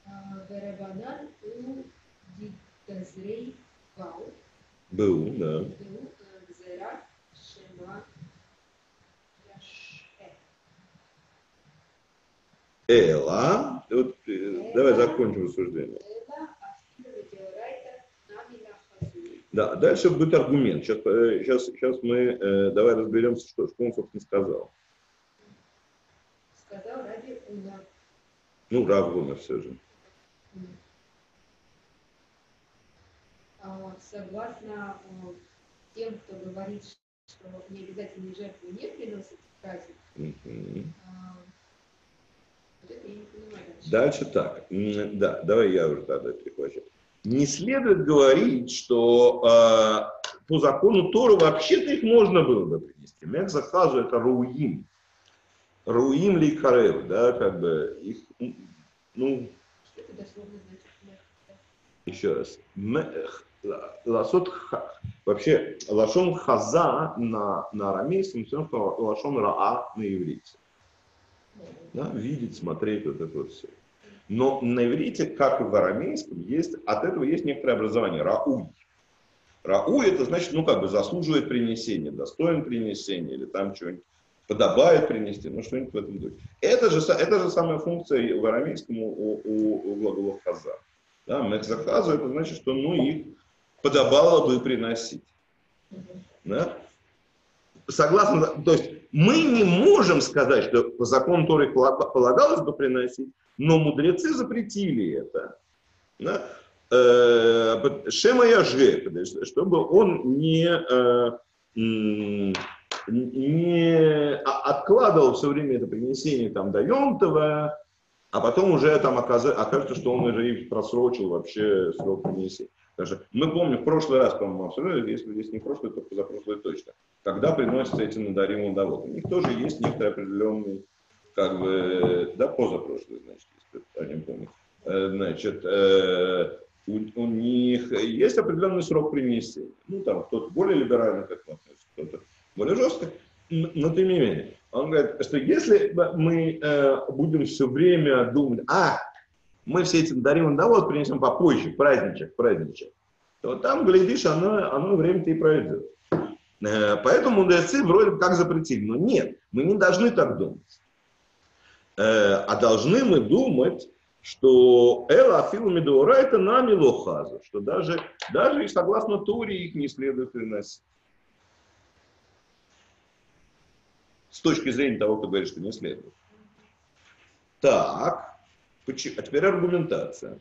Speaker 1: Был, да. Эла. Вот, давай закончим рассуждение. Да, дальше будет аргумент. Сейчас, сейчас, сейчас мы э, давай разберемся, что, что он, собственно, сказал.
Speaker 3: Сказал ради ума.
Speaker 1: Ну, Рав умер все же.
Speaker 3: Согласно тем, кто говорит, что необязательные жертвы не приносят праздник,
Speaker 1: Mm-hmm. Дальше так. Да, давай я уже тогда перехвачу. Не следует говорить, что э, по закону Торы вообще-то их можно было бы принести. Мех захазу это руим. Руим ли карев, да, как бы их, ну, еще раз. Мех, ласот ха. Вообще, лашон хаза на, на арамейском, все равно лашон раа на иврите. Да, видеть, смотреть, вот это вот все. Но на иврите, как и в арамейском, есть, от этого есть некоторое образование. Рауй. Рауй это значит, ну как бы заслуживает принесения, достоин принесения, или там что-нибудь подобает принести, ну что-нибудь в этом духе. Это же, это же самая функция в арамейском у, у, у глагола хаза. Да, мехзахазу это значит, что ну их подобало бы приносить. Да? Согласно, то есть мы не можем сказать, что по закону Торы полагалось бы приносить, но мудрецы запретили это. Да? Шема яжге, чтобы он не, не откладывал все время это принесение там, до Йом-Това, а потом уже там окажется, что он уже и просрочил вообще срок принесения. Даже мы помним, в прошлый раз, по-моему, обсуждали, если здесь не в прошлый, то позапрошлый точно, когда приносятся эти надарим удовод. У них тоже есть некоторый определенный, как бы, да, позапрошлый, значит, если я не помню. Значит, у, у них есть определенный срок принесения. Ну, там, кто-то более либерально к этому относится, кто-то более жестко, но тем не менее. Он говорит, что если мы э, будем все время думать, а, мы все эти надарим удовод принесем попозже, праздничек, праздничек, то там, глядишь, оно, оно время-то и пройдет. Э, поэтому мудрецы вроде как запретили. Но нет, мы не должны так думать. Э, а должны мы думать, что эла афилу медуора это нами лохазу, что даже, даже и согласно Торе их не следует приносить. С точки зрения того, кто говорит, что не следует. Так, а теперь аргументация.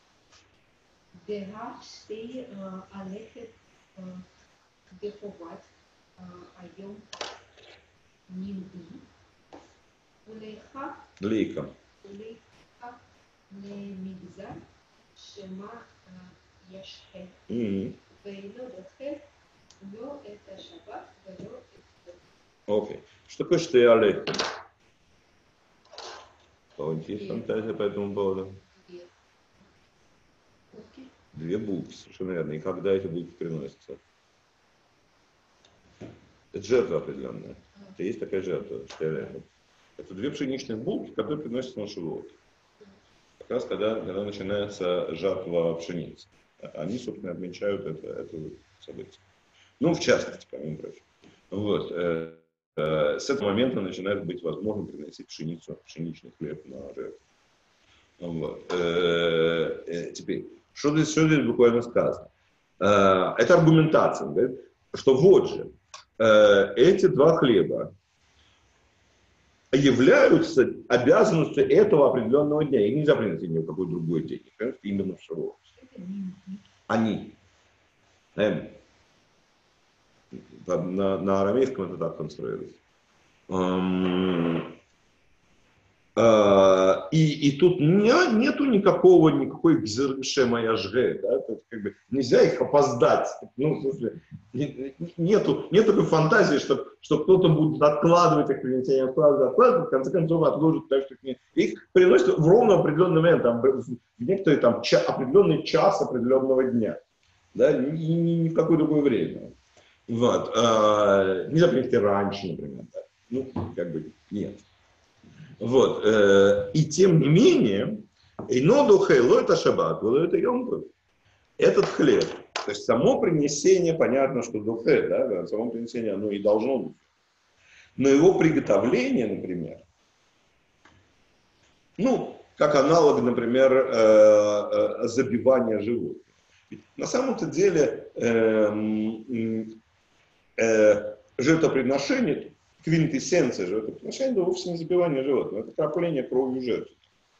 Speaker 1: Лейка. Окей. Что такое штей алейхем? Кого-нибудь есть фантазия по этому поводу? Две булки, совершенно верно. И когда эти булки приносятся? Это жертва определенная. Это есть такая жертва, штей алейхем. Это две пшеничных булки, которые приносятся на шивот. Как раз когда, когда начинается жатва пшеницы. Они, собственно, отмечают это, это событие. Ну, в частности, помимо прочего. Вот. С этого момента начинает быть возможно приносить пшеницу, пшеничный хлеб на жертву. Вот. Теперь, что здесь, что здесь буквально сказано? Это аргументация, да? Что вот же, эти два хлеба являются обязанностью этого определенного дня. Их нельзя приносить ни в какой другой день. Именно в Шавуот. Они. Эм. На, на арамейском это так конструируется. Эм. Uh, и, и тут не, нету никакого, никакой гзершема яжге, да, то есть, как бы, нельзя их опоздать, ну, в смысле, нету, нет такой фантазии, что, что кто-то будет откладывать их принятие, откладывать, откладывать, в конце концов отложат, так что их, их приносят в ровно определенный момент, там, в некоторый там, ча, определенный час определенного дня, да, и ни, ни в какое другое время. Вот. Uh, нельзя принести раньше, например, да. Ну, как бы, нет. Вот. И тем не менее, иноду хейло это шаббат, это йом-тов. Этот хлеб, то есть само принесение, понятно, что духе, да, само принесение, оно и должно быть. Но его приготовление, например, ну, как аналог, например, забивания животных. На самом-то деле жертвоприношение, квинтэссенция жертвоприношения, это вовсе не забивание животного, это крапление кровью жертвы.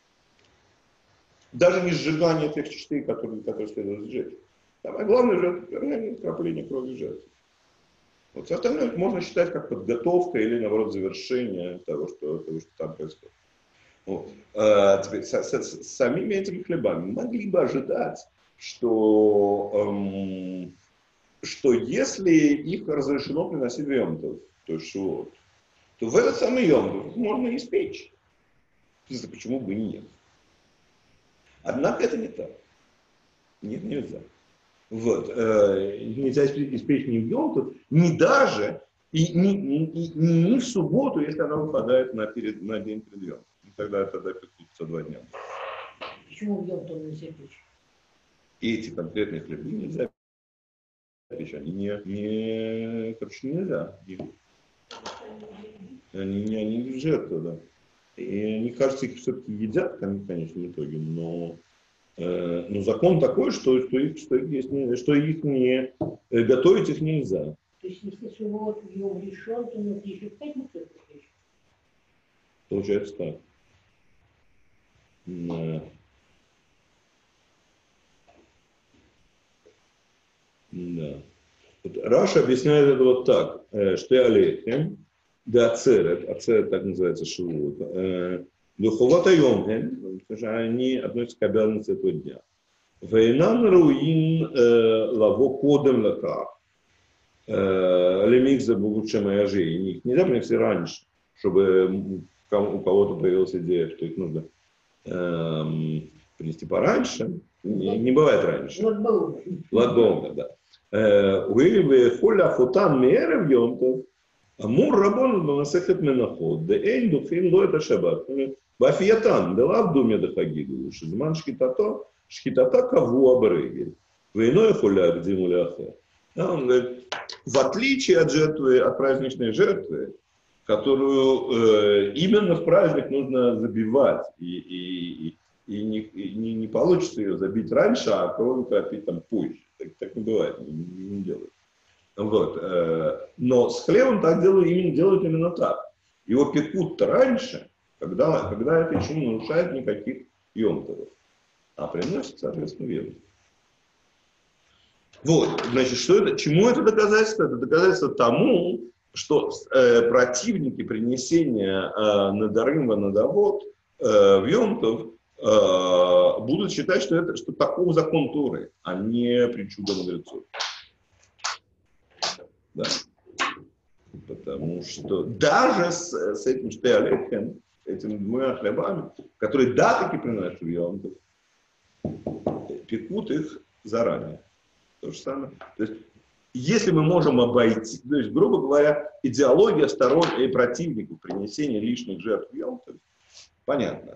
Speaker 1: Даже не сжигание тех частей, которые, которые следует сжечь. Самое главное жертвоприношение – это крапление кровью жертвы. Вот все остальное можно считать как подготовка или, наоборот, завершение того, что, того, что там происходит. Вот. А теперь с, с, с самими этими хлебами могли бы ожидать, что, эм, что если их разрешено приносить в Йом Тов, то есть вот, то в этот самый Йом Тов можно испечь. Почему бы и нет? Однако это не так. Нет, нельзя. Вот. Э, нельзя испечь ни в Йом Тов, ни даже и ни, ни, ни, ни в субботу, если она выпадает на, перед, на день перед Йом Тов. Тогда тогда пекутся два дня.
Speaker 2: Почему в Йом Тов нельзя печь?
Speaker 1: И эти конкретные хлебы нельзя печь. Они не, не, короче, нельзя. Они, не, они не в жертву, да. И они, кажется, их все-таки едят, конечно, в итоге, но, э, но закон такой, что, что, их, что, их, есть не, что их не, э, готовить их нельзя.
Speaker 2: То есть, если субботу в Йом решен, то нужно еще в пятницу это печь?
Speaker 1: Получается так. Да. Да. Вот Раша объясняет это вот так, что я алейхем, да ацерет, ацерет так называется шивут, духовата йомхем, потому что они относятся к обязанности этого дня. Вейнан руин лаво кодем лака, лемих за лучше моя жизнь. Их нельзя принести раньше, чтобы у кого-то появилась идея, что их нужно эм, принести пораньше. Не, не бывает раньше. Ладбоумер, да. Уили холя футан мерев йомтов, амур рабон бамасехет менахот, де эйн духин ло это шаббат. Бафиятан, да лавду медахагиду, шизман шхитато, шхитата каву абрегель. Вейное холя гдиму ляхе. Он говорит, в отличие от жертвы, от праздничной жертвы, которую э, именно в праздник нужно забивать, и, и, и, и, не, и не, не получится ее забить раньше, а кровью кропить там позже. Так, так не бывает, не, не делают. Вот, э, но с хлебом так делают именно, делают именно так. Его пекут-то раньше, когда, когда это еще не нарушает никаких йомтовых, а приносит, соответственно, веру. Вот, значит, что это, чему это доказательство? Это доказательство тому, что э, противники принесения э, надарыма надавод э, в Йом-Тов э, будут считать, что это что таков закон Торы, а не причуда мудрецов. Да. Потому что даже с, с этим штеалехем, этими двумя хлебами, которые да таки приносят в Йом-Тов, пекут их заранее. То же самое. То есть, если мы можем обойти, то есть, грубо говоря, идеология сторон и противников принесения лишних жертв в Йом-Тов, понятно.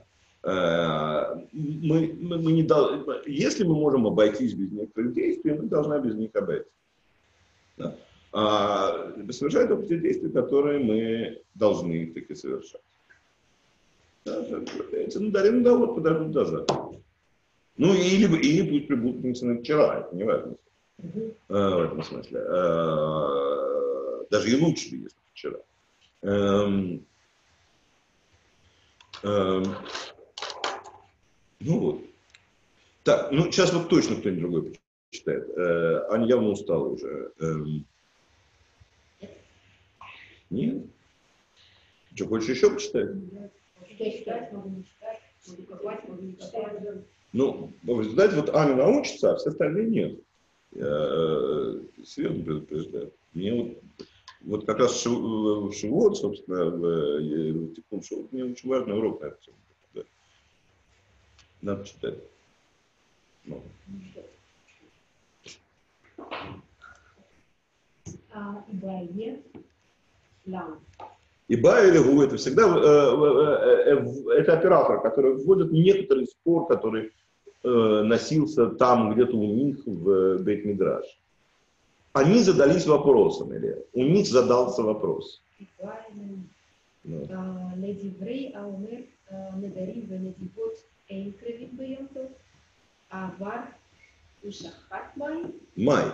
Speaker 1: Мы, мы, мы не дол... Если мы можем обойтись без некоторых действий, мы должны без них обойтись. Да? А совершать только те действия, которые мы должны таки совершать. Да, эти надарим да вот подождут до завтра. Ну или, или пусть прибудут принесены вчера, это не важно. Uh-huh. В этом смысле. Даже и лучше, если вчера. Эм, эм, ну вот. Так, ну сейчас вот точно кто-нибудь другой почитает. Э, Аня явно устала уже. Эм, нет? Что, хочешь еще почитать?
Speaker 3: Читать, могу не читать, могу копать, могу не копать.
Speaker 1: Ну, в результате вот Аня научится, а все остальные нет. Я серьезно предупреждаю. Мне вот, вот как раз в Шивот, собственно, в Тикун Шивот, мне очень важный урок на это все. Да. Надо читать. Ну.
Speaker 3: А Ибайе, Лам.
Speaker 1: Иба или Гу — это всегда э, э, э, это оператор, который вводит некоторый спор, который э, носился там где-то у них в Бейт-Мидраш. Они задались вопросом, или у них задался вопрос.
Speaker 3: Ледиврей Аумер Недарим Венедивот Эйнкревит Бейонтов Авар Ушахат Май.
Speaker 1: Май.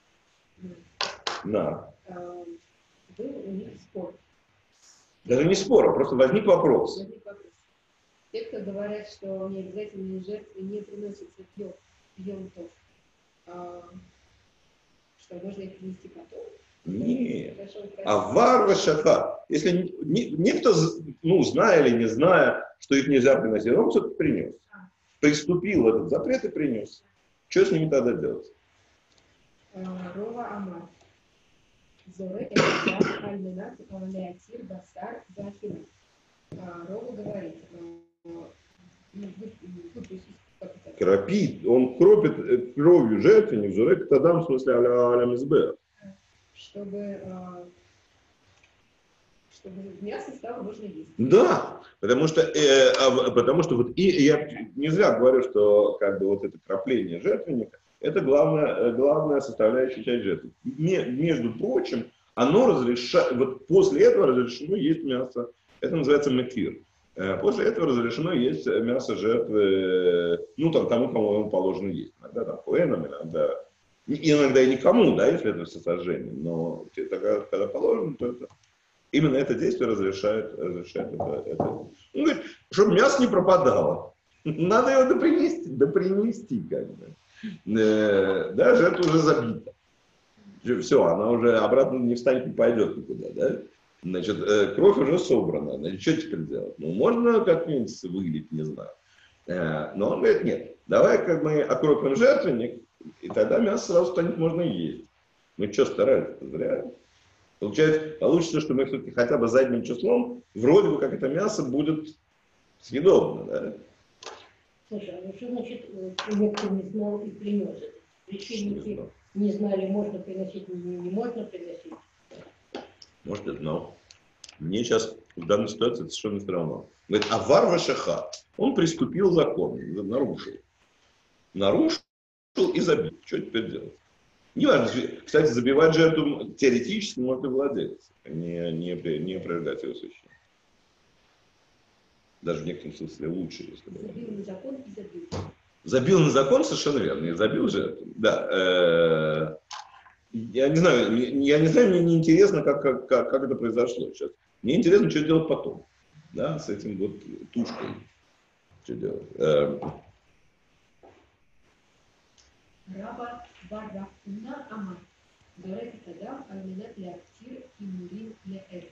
Speaker 1: На.
Speaker 3: Был у них спор.
Speaker 1: Даже не спор, а просто возник вопрос.
Speaker 3: Возник вопрос. Те, кто говорят, что необязательные жертвы не приносятся в Йом-Тов, а, что можно их принести потом,
Speaker 1: Нет.
Speaker 3: Хорошо,
Speaker 1: А варва шаха. Если не- некто, ну, зная или не зная, что их нельзя приносить, он что-то принес. Приступил этот запрет и принес. Что с ними тогда делать?
Speaker 3: Рова Амар. Зоре это альминат леатир басар захина. Рова говорит, ну, выпустить как это?
Speaker 1: Кропит. Он кропит э, кровью жертвенник, зурек тадам, в смысле аля мизбех.
Speaker 3: Чтобы, а, чтобы мясо стало можно есть.
Speaker 1: Да, потому что, э, а, потому что вот и я не зря говорю, что как бы вот это кропление жертвенника, это главная, главная составляющая часть жертвы. Не, между прочим, оно разрешает, вот после этого разрешено есть мясо, это называется макир. Э, после этого разрешено есть мясо жертвы, ну там тому, кому ему положено есть. Иногда там коэнам, иногда, иногда и никому, да, если это всесожжение, но тогда, когда положено, то это... Именно это действие разрешает, разрешает это, это. Он говорит, чтобы мясо не пропадало. Надо его допринести, допринести как бы. Э, да, жертва уже забита. Все, она уже обратно не встанет, не пойдет никуда, да? Значит, э, кровь уже собрана. Значит, что теперь делать? Ну, можно как-нибудь вылить, не знаю. Э, но он говорит, нет, давай как мы окропим жертвенник, и тогда мясо сразу станет можно есть. Мы что старались-то зря? Получается, получится, что мы все-таки хотя бы задним числом, вроде бы как это мясо будет съедобно, да?
Speaker 2: Слушай, а ну что значит, некто не знал и принес это? Священники не знали, можно приносить, не, не можно приносить.
Speaker 1: Может, это, но мне сейчас в данной ситуации это совершенно все равно. Говорит, а варва шаха, он приступил закон, нарушил. Нарушил и забил. Что теперь делать? Не важно, кстати, забивать жертву теоретически может и владелец, не, не, не прерогатива священника. Даже в некотором смысле лучше, если бы.
Speaker 3: Забил на закон и забил.
Speaker 1: Забил на закон, совершенно верно, и забил жертву. Да. Я не знаю, я не знаю, мне не интересно, как, как, как, как это произошло сейчас. Мне интересно, что делать потом. Да, с этим вот тушкой. Что делать?
Speaker 3: Раба Баррахуна Амар. Говорит Адам, Альминат Леактир и Мурин Леэр.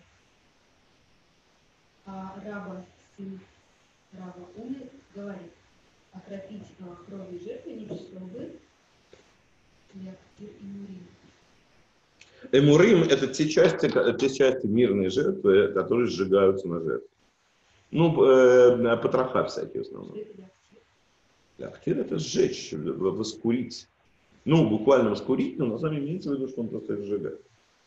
Speaker 3: А Раба, сын Раба Уны, говорит, окропить кровью жертвенника, чтобы Леактир и Мурин.
Speaker 1: Эмурим – это те части, те части мирной жертвы, которые сжигаются на жертве. Ну, э, потроха всякие в основном. Леактир – это сжечь, воскурить. Ну, буквально воскурить, но на самом деле имеется в виду, что он просто их сжигает.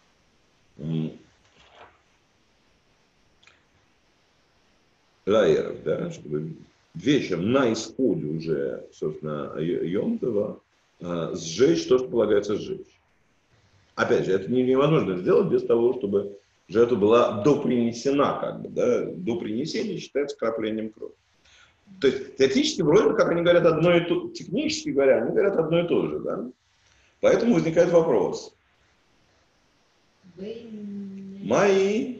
Speaker 1: Лаеров, да, чтобы вечером на исходе уже, собственно, Йом-Това сжечь то, что полагается сжечь. Опять же, это невозможно сделать без того, чтобы жертва была допринесена, как бы, да, до принесения считается краплением крови. То есть теоретически вроде бы, как они говорят одно и то, технически говоря, они говорят одно и то же, да. Поэтому возникает вопрос. Мои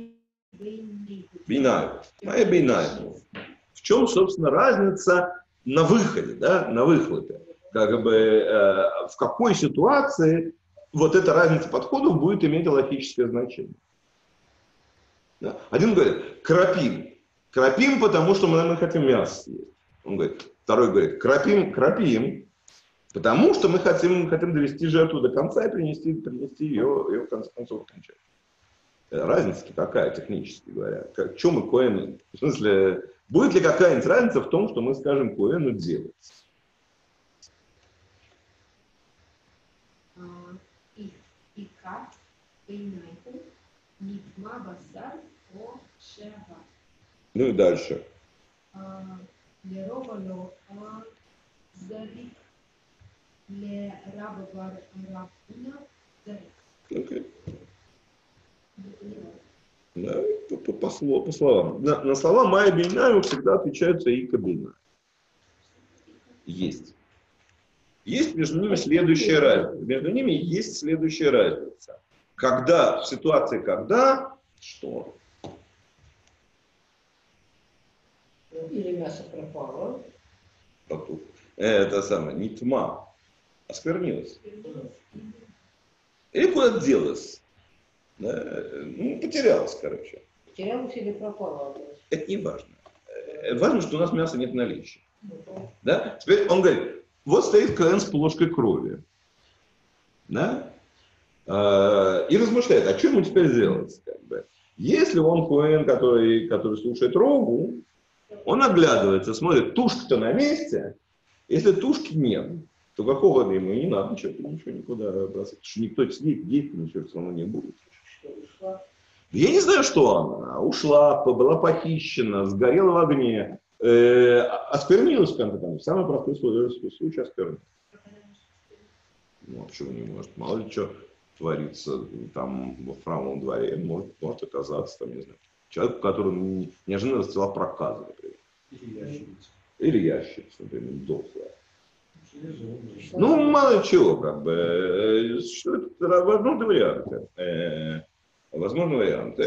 Speaker 1: бинай. Мои бинай. В чем, собственно, разница на выходе, да, на выхлопе? Как бы э, в какой ситуации вот эта разница подходов будет иметь логическое значение. Да? Один говорит, крапим. Крапим, потому что мы, мы хотим мясо съесть. Он говорит, второй говорит, крапим, крапим, потому что мы хотим, хотим довести жертву до конца и принести, принести ее, ее в конце концов окончать. Разница-то какая, технически говоря? Как, что мы коэну? В смысле, будет ли какая-нибудь разница в том, что мы скажем коэну делать?
Speaker 3: Ика, Пейнайку, Нитма, Базар, О, Шева.
Speaker 1: Ну и дальше.
Speaker 3: Лерова, Ло, Зарик, Ле, Раба, Бар, Рабуна, Зарик.
Speaker 1: Okay. Да, по, по, по, по словам. На, на слова Майя Бейнаю всегда отвечаются Ика Бейнаю. Есть. Есть между ними следующая разница. Между ними есть следующая разница. Когда, в ситуации, когда, что?
Speaker 2: Или мясо пропало.
Speaker 1: Это самое, не тьма, осквернилось. Или куда делась? Да? Ну, потерялась, короче.
Speaker 2: Потерялась или пропала?
Speaker 1: Это не важно. Важно, что у нас мяса нет в наличии. Да? Теперь он говорит, вот стоит Коэн с ложкой крови. Да? И размышляет, а что ему теперь делать? Как бы? Если он Коэн, который, который слушает Рову, он оглядывается, смотрит, тушка-то на месте. Если тушки нет, то какого ему не надо ничего, ничего никуда бросать. Потому что никто сидит, есть, ничего все равно не будет. Я не знаю, что она. Ушла, была похищена, сгорела в огне, э, осквернилась в конце концов. Самый простой случай осквернилась. Ну, а почему не может? Мало ли что творится там во храмовом дворе. Может, может оказаться, там, не знаю, человек, который неожиданно расцвела проказа, например.
Speaker 4: Или ящерица.
Speaker 1: Или ящерица, например, дохлая. Ну, мало чего, как бы. Что это? Возможны варианты. Возможны варианты.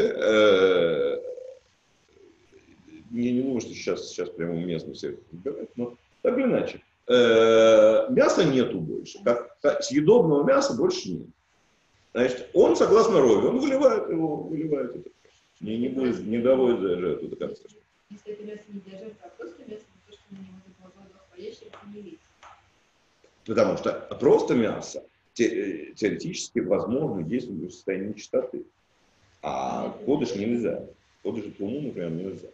Speaker 1: Я не думаю, что сейчас, сейчас прямо уместно всех выбирать, но так или иначе. Мяса нету больше. Как, съедобного мяса больше нет. Значит, он, согласно Рове, он выливает его, выливает это. Не, не будет, не доводит за жертву до конца.
Speaker 3: Если это мясо не для жертвы, а просто мясо, то, что на него заполнено поящим, не видно.
Speaker 1: Потому что просто мясо те, теоретически возможно действовать в состоянии чистоты. А кодыш нельзя. Кодыш и туму, например, нельзя.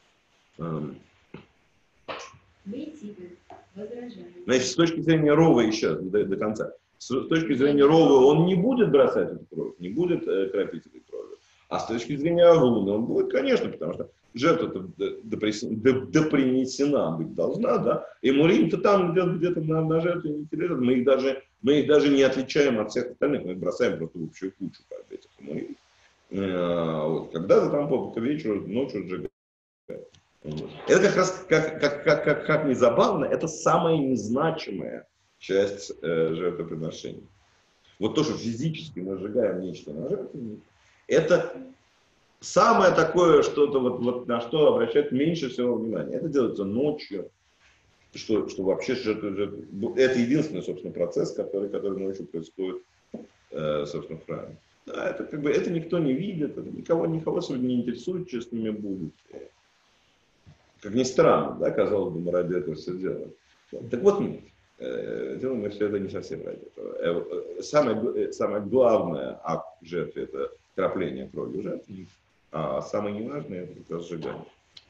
Speaker 3: Мейтибы возражают.
Speaker 1: Значит, с точки зрения Рова еще до, до конца. С точки зрения Рова он не будет бросать эту кровь, не будет э, кропить этой кровью. А с точки зрения Агуна он будет, конечно, потому что жертва допринесена быть должна, да. И Мурим-то там где-то, где-то на, на жертве не теряют. Мы их даже, мы их даже не отличаем от всех остальных, мы их бросаем просто в общую кучу, как бы, этих Мурим. А, вот, когда-то там по, по вечеру, ночью сжигают. Вот. Это как раз, как, как, как, как, как ни забавно, это самая незначимая часть э, жертвоприношения. Вот то, что физически мы сжигаем нечто на жертвеннике, это самое такое что-то, вот, вот, на что обращают меньше всего внимания. Это делается ночью, что, что вообще жертва, жертва, это единственный, собственно, процесс, который, который ночью происходит, э, собственно, в храме. Да, это, как бы, это никто не видит, это никого, никого сегодня не интересует, что с ними будет. Как ни странно, да, казалось бы, мы ради этого все делаем. Так вот нет. Делаем мы все это не совсем ради этого. Самое, самое главное акт жертвы — это крапление крови жертвы, а самое неважное — это как раз сжигание.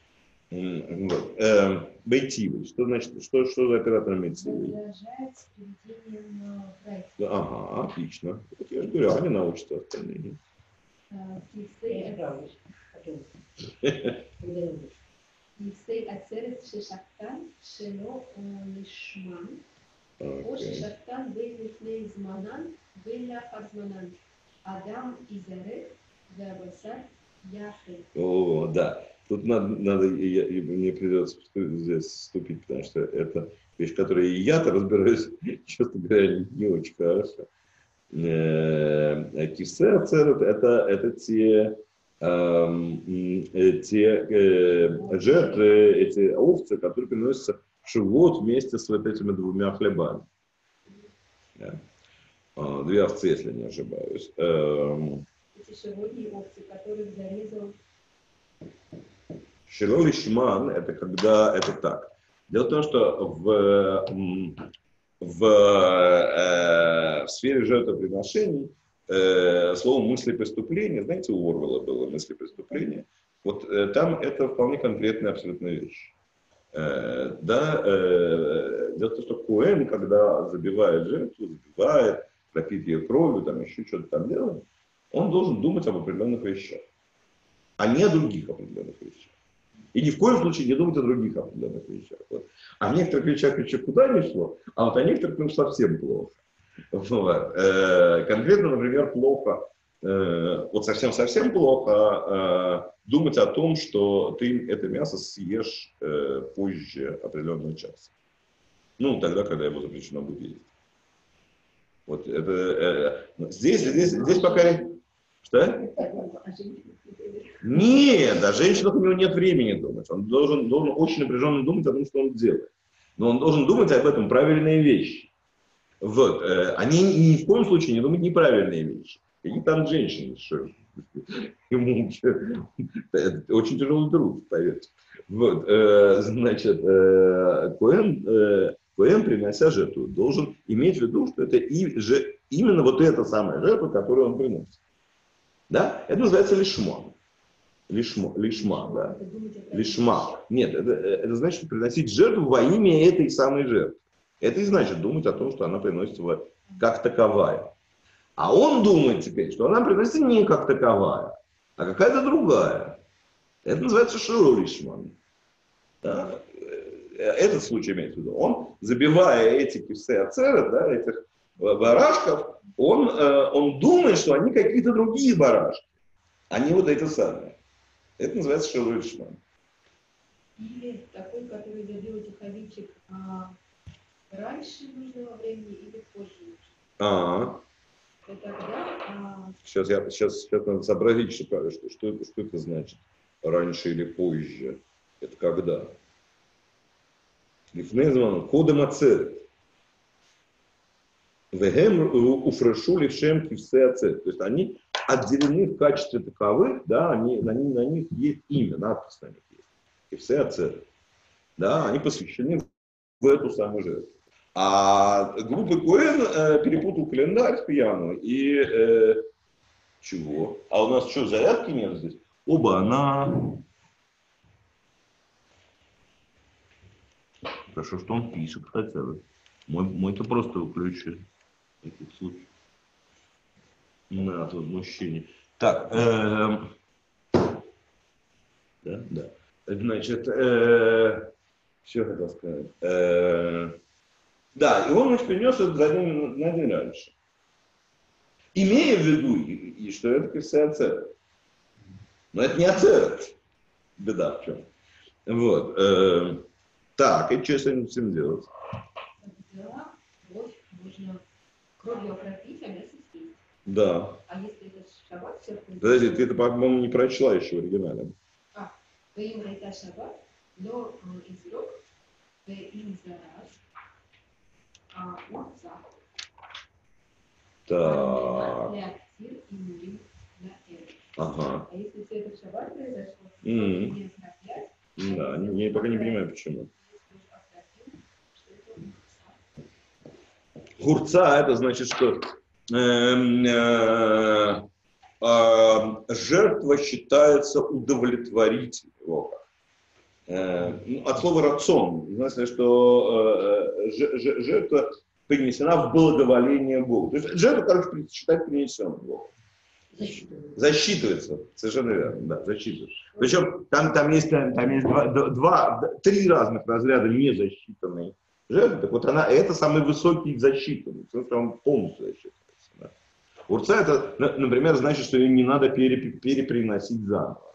Speaker 1: Вот. Бейтивый. Что значит, что, что за оператор Бейтивый?
Speaker 3: Возражает с приведением проекта.
Speaker 1: Ага, отлично. Вот я же говорю, они научатся остальные.
Speaker 2: Я справлюсь.
Speaker 3: Нифстей ацерет шешактан шело лишман. О шешактан вейлифней зманан вейля хазманан. Адам изарет веабасар яхель.
Speaker 1: О, да. Тут надо, надо я, мне придется здесь вступить, потому что это вещь, в которой и я-то разбираюсь, честно говоря, не, не очень хорошо. Кисер ацерет — это, это те... эти э, жертвы, эти овцы, которые приносятся в Шивот вместе с вот этими двумя хлебами. Да. Две овцы, если не ошибаюсь.
Speaker 3: Эти шивотные овцы, которых зарезал.
Speaker 1: Шило лишман — это когда это так. Дело в том, что в, в, э, в сфере жертвоприношений Э, слово «мысли преступления», знаете, у Орвелла было «мысли преступления», вот э, там это вполне конкретная абсолютная вещь. Э, да, э, дело в том, что Коэн, когда забивает жертву, забивает, пропит ее кровью, там еще что-то там делает, он должен думать об определенных вещах, а не о других определенных вещах. И ни в коем случае не думать о других определенных вещах. Вот. А в некоторых вещах еще куда не шло, а вот о некоторых ну, совсем плохо. Вот. Э, конкретно, например, плохо, э, вот совсем-совсем плохо э, думать о том, что ты это мясо съешь э, позже определенного часа. Ну, тогда, когда его запрещено будет есть. Вот это, э, здесь, здесь, здесь пока... Что? Нет, о женщинах у него нет времени думать. Он должен, должен очень напряженно думать о том, что он делает. Но он должен думать об этом правильные вещи. Вот. Они ни в коем случае не думают неправильные вещи. Какие там женщины, что ему очень тяжелый труд, поверьте. Вот. Значит, Коэн, Коэн, принося жертву, должен иметь в виду, что это и же, именно вот эта самая жертва, которую он приносит. Да? Это называется лишмон. Лишмо, лишма, да. Лишма. Нет, это, это значит приносить жертву во имя этой самой жертвы. Это и значит думать о том, что она приносится как таковая. А он думает теперь, что она приносится не как таковая, а какая-то другая. Это называется ширулишман. Да? Этот случай имеется в виду. Он, забивая эти кивсеацеры, да, этих барашков, он, он думает, что они какие-то другие барашки, а не вот эти самые. Это называется ширулишман.
Speaker 3: Или такой, который забил этих овечек а, раньше нужного времени или позже?
Speaker 1: А-а-а.
Speaker 3: Тогда, а...
Speaker 1: Сейчас, я, сейчас, сейчас надо сообразить, что, что, что, это, что это значит. Раньше или позже. Это когда? Лифнезван кодом ацерет. Вегем уфрешу лишем кивсе ацерет. То есть они отделены в качестве таковых, да, они, на, них, на них есть имя, надпись на них есть. Кивсе ацерет. Да, они посвящены в эту самую жертву. А глупый Коэн э, перепутал календарь пьяную и э, чего? А у нас что, зарядки нет здесь? Оба она. Хорошо, что он пишет хотя бы. Мой, мой-то просто выключили. Этот случай. На тут мужчине. Так, э, да, да. Значит, э, что хотел сказать? Э, Да, и он, значит, принес это за день, на день раньше. Имея в виду, и, и что это кивсе ацерет. Но это не ацерет. Беда в чем. Вот. Э, так, и что с этим всем делать?
Speaker 3: Да, кровь можно кровью окропить, а мясо съесть.
Speaker 1: Да.
Speaker 3: А если это шаббат, все...
Speaker 1: Подожди, ты это, по-моему, не прочла еще в оригинале.
Speaker 3: А, ваим райта шаббат, но изрок, ваим зараз, а урца.
Speaker 1: Так. Ага.
Speaker 3: А если все это в шаббат произошло, то
Speaker 1: Mm.
Speaker 3: не оставлять.
Speaker 1: Да, не, я пока не понимаю, почему. Гурца, это значит, что э, э, э, жертва считается удовлетворительной. Э, ну, от слова рацион, значит, что э, ж, ж, жертва принесена в благоволение Богу. То есть жертва, короче, считать принесенной Богу.
Speaker 2: Засчитывается.
Speaker 1: Засчитывается, совершенно верно, да, засчитывается. Причем там, там есть, там есть два, два, три разных разряда незасчитанной жертвы. Так вот она, это самый высокий засчитанный, потому что он полностью засчитывается. Да. Урца это, например, значит, что ее не надо пере, переприносить заново.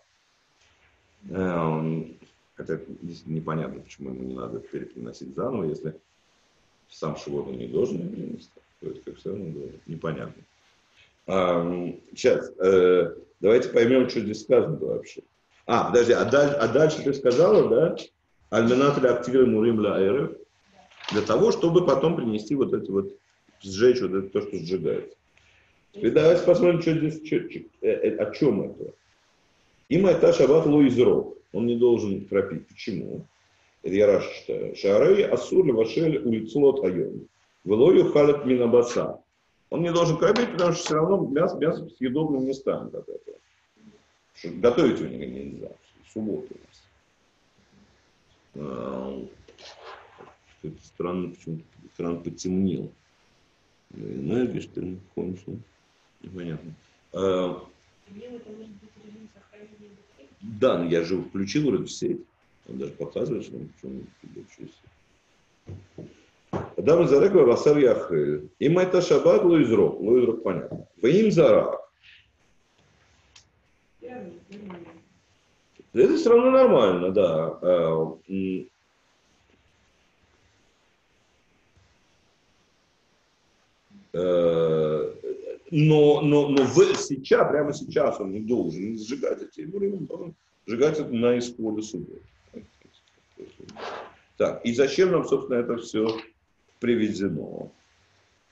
Speaker 1: Хотя непонятно, почему ему не надо переприносить заново, если сам шивот он не должен перенести. То есть, как все равно должен. Непонятно. А, сейчас, э, давайте поймем, что здесь сказано вообще. А, подожди, а дальше, а дальше ты сказала, да? Альминатля активируя мурим ла эрев, для того, чтобы потом принести вот эти вот, сжечь вот это то, что сжигается. Теперь давайте посмотрим, что здесь, что, что, э, о чем это. Им это шаббат лоизрок. Он не должен кропить. Почему? Это я раз читаю. Шарей асур левашель улицлот айон. Велою халет минабаса. Он не должен кропить, потому что все равно мясо, мясо съедобным не станет от этого. Готовить у него нельзя. Суббота у нас. А, что-то странно, почему-то экран потемнел. Энергия, что ли, кончила. Непонятно. А, да, но я же включил вроде сеть. Он даже показывает, что он почему включил сеть. Адам зарекла васар яхы. Им это шаббат лоизрок. Лоизрок понятно. Ваим зарах. Это все равно нормально, да. Но, но, но в, сейчас, прямо сейчас он не должен сжигать эти буры, он должен сжигать это на исходе субботы. Так, и зачем нам, собственно, это все приведено?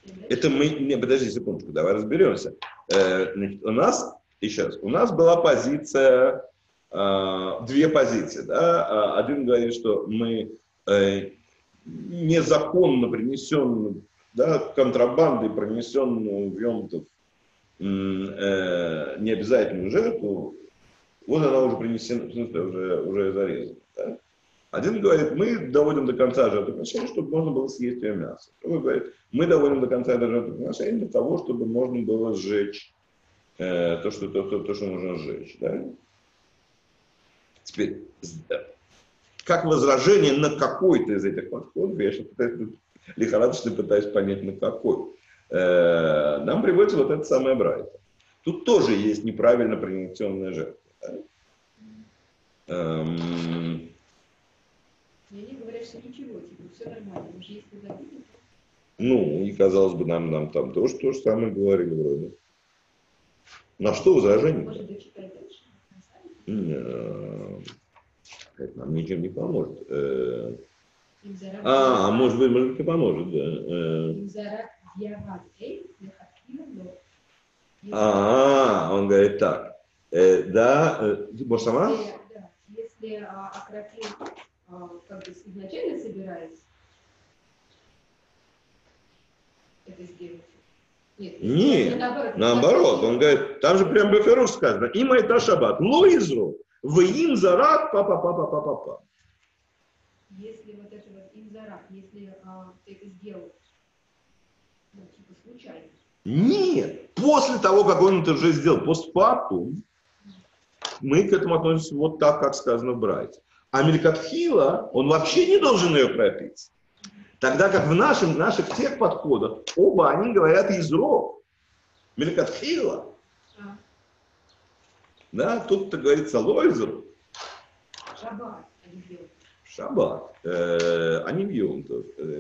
Speaker 1: Это мы, не, подожди секундочку, давай разберемся. Э, значит, у нас, и сейчас, у нас была позиция, э, две позиции, да, один говорит, что мы э, незаконно принесенную, да, контрабандой принесенную в Йом-Тов э, необязательную жертву, вот она уже принесена, в смысле, уже, уже зарезана. Да? Один говорит, мы доводим до конца жертвоприношения, чтобы можно было съесть ее мясо. Другой говорит, мы доводим до конца это жертвоприношения для того, чтобы можно было сжечь э, то, что, то, то, то, что нужно сжечь. Да? Теперь, как возражение на какой-то из этих подходов, я сейчас пытаюсь, лихорадочно пытаюсь понять, на какой, э, нам приводится вот это самое брайта. Тут тоже есть неправильно принесенная жертва. Да? Эм...
Speaker 3: И они говорят, что ничего, типа, все нормально, уже если забили, то...
Speaker 1: Ну, и казалось бы, нам, нам там тоже то же самое говорили вроде. На что возражение?
Speaker 3: Может дочитать дальше?
Speaker 1: Это нам ничем не поможет.
Speaker 3: Имзарат
Speaker 1: А, может быть, может быть, и поможет, да.
Speaker 3: Имзарат дьявад эй, лехатхила ло.
Speaker 1: А, он говорит так. Э, да, э, может сама?
Speaker 3: Если, да, если а, окропил, а, как бы изначально собираясь это сделать. Нет,
Speaker 1: Нет,
Speaker 3: наоборот,
Speaker 1: наоборот, он говорит, там же прям беферуш сказано, им это шаббат, лоизу, вы им зарад, па-па-па-па-па-па.
Speaker 3: Если вот это вот имзарат, если а, ты это сделал, ну, типа случайно.
Speaker 1: Нет, после того, как он это уже сделал, постфактум, мы к этому относимся вот так, как сказано в Брайте. А мелькатхила, он вообще не должен ее кропить. Тогда как в нашем, наших всех подходах, оба они говорят изрок. Мелькатхила.
Speaker 3: А.
Speaker 1: Да, тут-то говорится лойзер.
Speaker 3: Шаббат они делают.
Speaker 1: Шаббат. Э, они в Йом-Тов.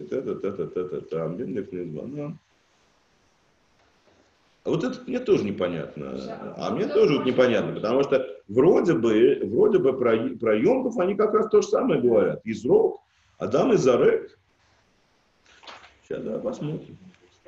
Speaker 1: А вот это мне тоже непонятно. А мне тоже вот непонятно, потому что вроде бы, вроде бы про, про Йом-Тов они как раз то же самое говорят. Изрок, Адам и Зарек. Сейчас давай посмотрим.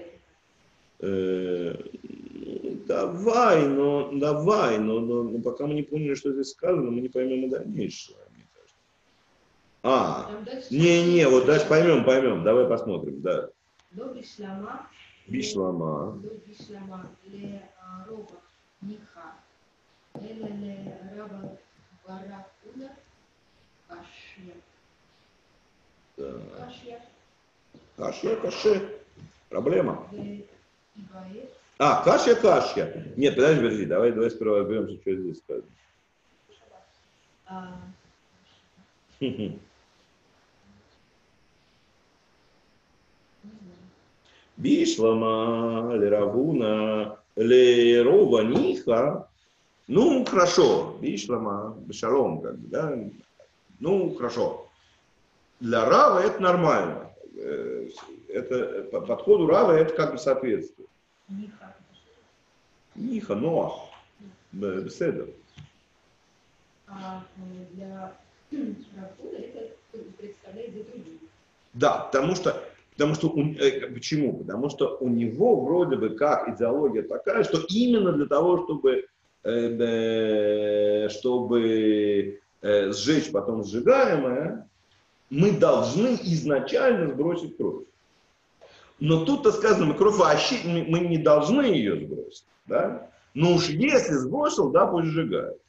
Speaker 1: Э, давай, но давай, но, но, но пока мы не поняли, что здесь сказано, мы не поймем и дальнейшего, мне кажется. А, не-не, вот дальше поймем, поймем, давай посмотрим, да.
Speaker 3: До бишлама.
Speaker 1: Бишлама.
Speaker 3: До бишлама ле роба ниха. Эле ле раба баракуда кашья. Кашья.
Speaker 1: Кашья, кашья. Проблема.
Speaker 3: Ве ибаэт.
Speaker 1: А, кашья, кашья. Нет, подожди, подожди, давай, давай сперва разберемся, что здесь сказано.
Speaker 3: А,
Speaker 1: Бишлама, Леравуна, Лерова Ниха. Ну, хорошо. Бишлама, Бешалом, как бы, да. Ну, хорошо. Для Рава это нормально. Это, по подходу Рава это как бы соответствует.
Speaker 3: ниха.
Speaker 1: Ниха, Ноах. Беседа.
Speaker 3: А для Равуна это представляет за других.
Speaker 1: Да, потому что, потому что у, э, почему? Потому что у него вроде бы как идеология такая, что именно для того, чтобы, э, э, чтобы э, сжечь потом сжигаемое, мы должны изначально сбросить кровь. Но тут-то сказано, мы кровь вообще, мы не должны ее сбросить. Да? Но уж если сбросил, да, пусть сжигает.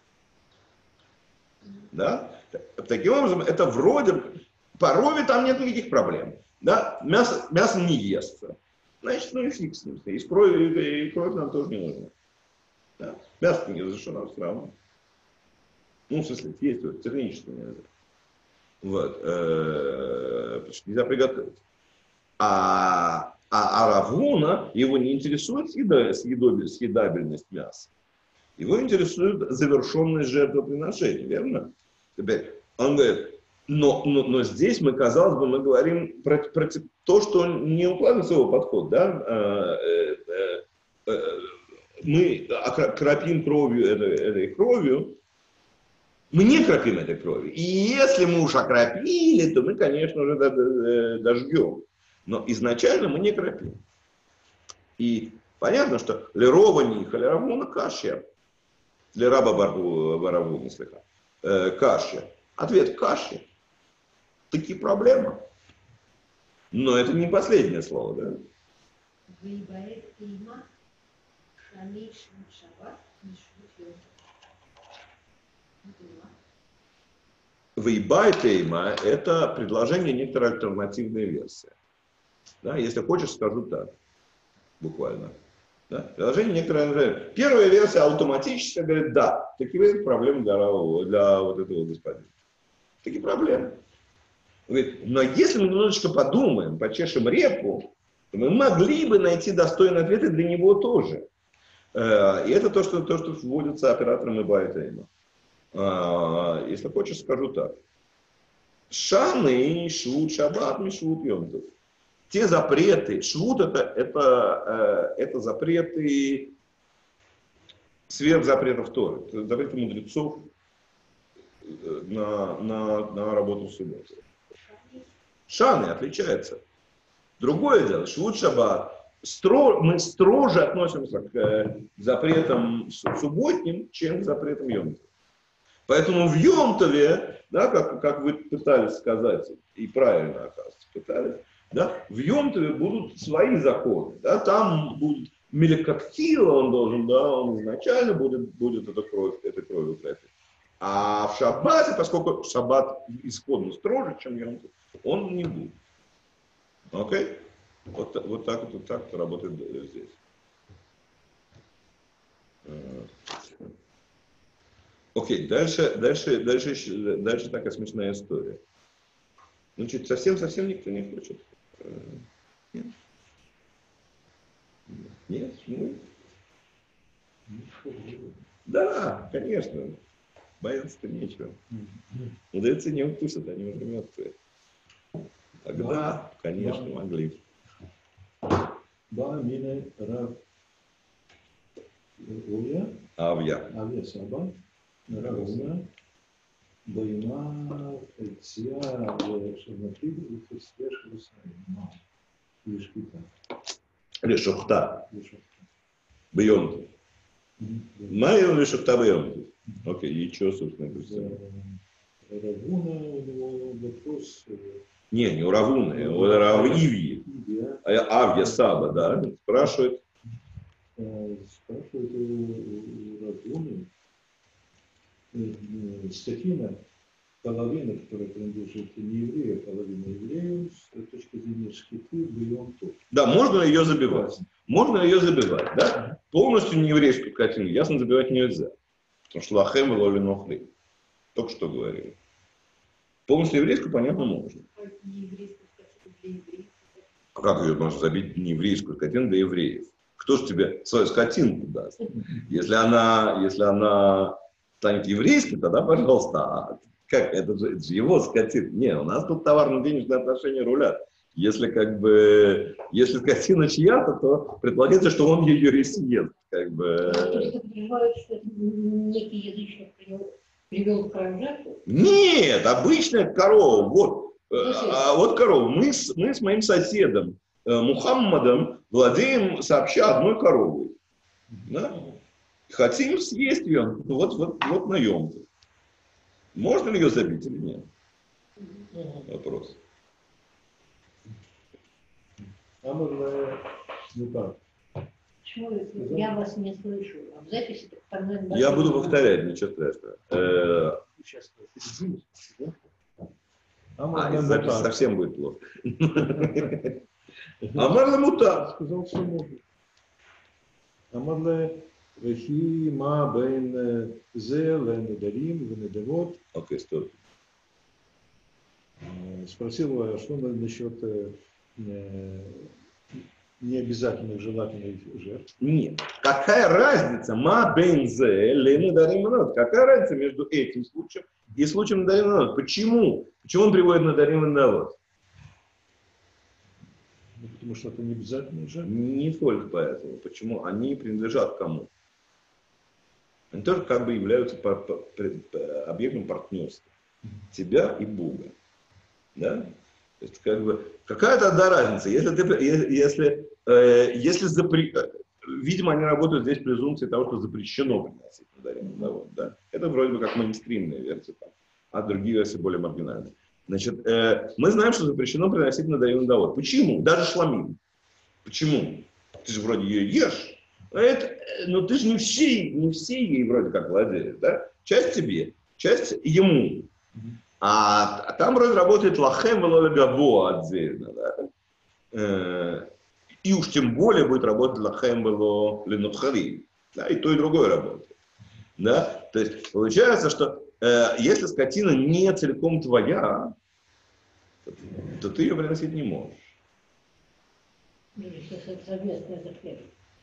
Speaker 1: Да? Таким образом, это вроде... По рове там нет никаких проблем. Да? Мясо, мясо не естся. Значит, ну и фиг с ним. И кровь, и кровь нам тоже не нужна. Да? Мясо не разрешено все равно. Ну, в смысле, есть, вот, технически нельзя. Вот. Э-э- потому что нельзя приготовить. А, а, а Равуна, его не интересует съеда, съедобель, съедабельность мяса. Его интересует завершенность жертвоприношения, верно? Теперь он говорит, но, но, но здесь мы, казалось бы, мы говорим про, про то, что не укладывается в его подход, да? Мы окропим кровью этой, этой кровью, мы не окропим этой кровью. И если мы уж окропили, то мы, конечно же, дожгем. Но изначально мы не окропим. И понятно, что лерова ниха, леравуна кашья. Лераба баравуна, слегка. Э, кашья. Ответ кашья. Таки проблема. Но это не последнее слово, да? Вейбай тейма – это предложение некоторая альтернативная версия. Да, если хочешь, скажу так, буквально. Да? Предложение некоторое. Первая версия автоматически говорит, да, таки есть проблемы для, для вот этого господина. Такие проблемы. Говорит, но если мы немножечко подумаем, почешем репу, то мы могли бы найти достойные ответы для него тоже. И это то, что, то, что вводится оператором Вейбай тейма. Если хочешь, скажу так. Шаны, швуд, шаббат, мишвуд, йом-тов. Те запреты, швуд это, это, это запреты сверх запретов Торы, это запреты мудрецов на, на, на работу в субботу. Шаны отличаются. Другое дело, швуд, шаббат. Стро, мы строже относимся к запретам субботним, чем к запретам йом-тов. Поэтому в Йом-Тове, да, как, как вы пытались сказать, и правильно, оказывается, пытались, да, в Йом-Тове будут свои законы. Да, там будет меликатхила, он должен, да, он изначально будет, будет эта кровь, этой кровью укрепить. А в Шаббате, поскольку Шаббат исходно строже, чем Йом-Тов, он не будет. Окей? Вот, вот так вот так работает здесь. Окей, дальше, дальше, дальше, дальше такая смешная история. Значит, совсем-совсем никто не хочет. Нет? Нет? Ну? Да, конечно. Бояться-то нечего. Мудрецы не укусят, они уже мертвые. Тогда, конечно, могли.
Speaker 4: Ба, мине, рав, Авья,
Speaker 1: Авья.
Speaker 4: Авья Саба, Равуна, Байма, Эция, Шарнатив, и Фесвеш, Русайма, Лишкита.
Speaker 1: Лешухта. Бьем. Майя лешухта бьем. Окей, и что, собственно, говоря?
Speaker 4: Равуна, у него вопрос...
Speaker 1: Не, не у Равуны, у Равивьи. Авья Саба, да, спрашивает.
Speaker 4: Спрашивает у Равуны, скотина, половина, которая принадлежит не еврею, а половина еврею, с точки зрения шкиты, бьем тут.
Speaker 1: Да, можно ее забивать. Можно ее забивать, да? Полностью нееврейскую скотину ясно забивать нельзя. Потому что лахем и лоли нохли. Только что говорили. Полностью еврейскую, понятно, можно. Как ее можно забить нееврейскую скотину для евреев? Кто же тебе свою скотинку даст? Если она, если она станет еврейской, тогда, пожалуйста, а как? Это же, это же его скотина. Не, у нас тут товарно-денежные отношения рулят. Если как бы, если скотина чья-то, то предполагается, что он ее и съест. Как бы.
Speaker 2: Кто-то подозревает, что некий язычник привел в краю жертву?
Speaker 1: Нет, обычная корова. Вот, а, вот корова. Мы с, мы с моим соседом э, Мухаммадом владеем сообща одной коровой. Да? Хотим съесть ее. Вот, вот, вот на Йом-Тов. Можно ли ее забить или нет? Вопрос.
Speaker 4: Амр не так.
Speaker 2: Почему я вас не слышу? А в записи так по-моему...
Speaker 1: Я буду повторять, ничего страшного.
Speaker 4: Сейчас перебились, да?
Speaker 1: А, из записи совсем будет плохо. Амар ламутар.
Speaker 4: Сказал, что можно. Амар лехи ма бен зе ленедарим венедавот.
Speaker 1: Окей, стоп.
Speaker 4: Спросил, что насчет необязательных желательных жертв.
Speaker 1: Нет. Какая разница? Ма бензе ленедарим венедавот. Какая разница между этим случаем и случаем недарим венедавот? Почему? Почему он приводит недарим венедавот?
Speaker 4: Ну, потому что это не обязательно жертва.
Speaker 1: Не только поэтому. Почему? Они принадлежат кому? Они тоже как бы являются по, по, по, объектом партнерства. Тебя и Бога. Да? То есть, как бы, какая тогда разница? Если, ты, если э, если запре... видимо, они работают здесь презумпцией того, что запрещено приносить надарим давот, да? Это вроде бы как мейнстримная версия, а другие версии более маргинальные. Значит, э, мы знаем, что запрещено приносить надарим давот. Почему? Даже шламим. Почему? Ты же вроде ее ешь, а это, но ты же не все, не все ей вроде как владеешь, да? Часть тебе, часть ему. А, а там вроде работает лахем вело отдельно, да? Э, и уж тем более будет работать лахем вело ленухари. Да? И то, и другое работает. Да? То есть получается, что э, если скотина не целиком твоя, то, то ты ее приносить не можешь.
Speaker 2: Если это совместное захлеб.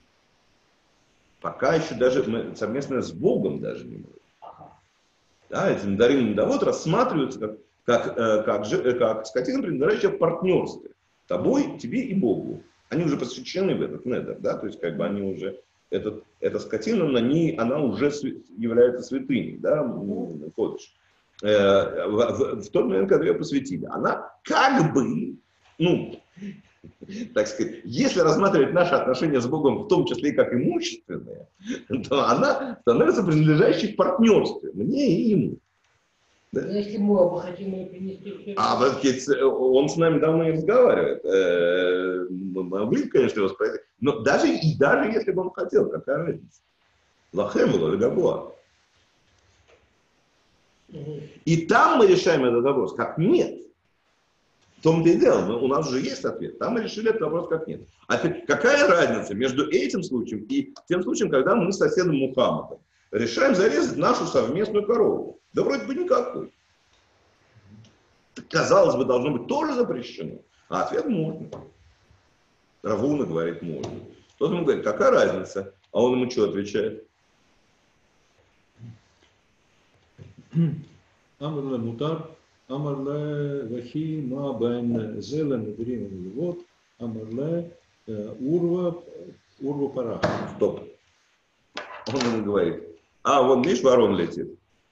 Speaker 1: Пока еще даже мы совместно с Богом даже не можем.
Speaker 2: Ага.
Speaker 1: Да, эти надарим давот рассматриваются как, как, э, как, же, э, как скотина, принадлежащая в партнерстве. Тобой, тебе и Богу. Они уже посвящены в этот недер, да, то есть как бы они уже, этот, эта скотина, на ней, она уже свя- является святыней, да, ходишь. Э, в, в, в тот момент, когда ее посвятили, она как бы, ну, так сказать, если рассматривать наши отношения с Богом, в том числе и как имущественные, то она становится принадлежащей в партнерстве, мне и ему. Да?
Speaker 2: Но если мы оба хотим ее принести...
Speaker 1: А вот ведь он с нами давно не разговаривает. Мы могли, конечно, его спросить, но даже, и даже если бы он хотел, какая разница? Лахем было легабуа. И там мы решаем этот вопрос, как нет. В том-то и дело, но у нас уже есть ответ. Там мы решили этот вопрос как нет. А какая разница между этим случаем и тем случаем, когда мы с соседом Мухаммадом решаем зарезать нашу совместную корову? Да вроде бы никакой. Казалось бы, должно быть тоже запрещено. А ответ можно. Равуна говорит, можно. Тот ему говорит, какая разница? А он ему что отвечает?
Speaker 4: Амрле мутар, амрле вахи ма бен зелен дрин вот, амрле урва, урва пара.
Speaker 1: Стоп. Он ему говорит, а вон, видишь, ворон летит.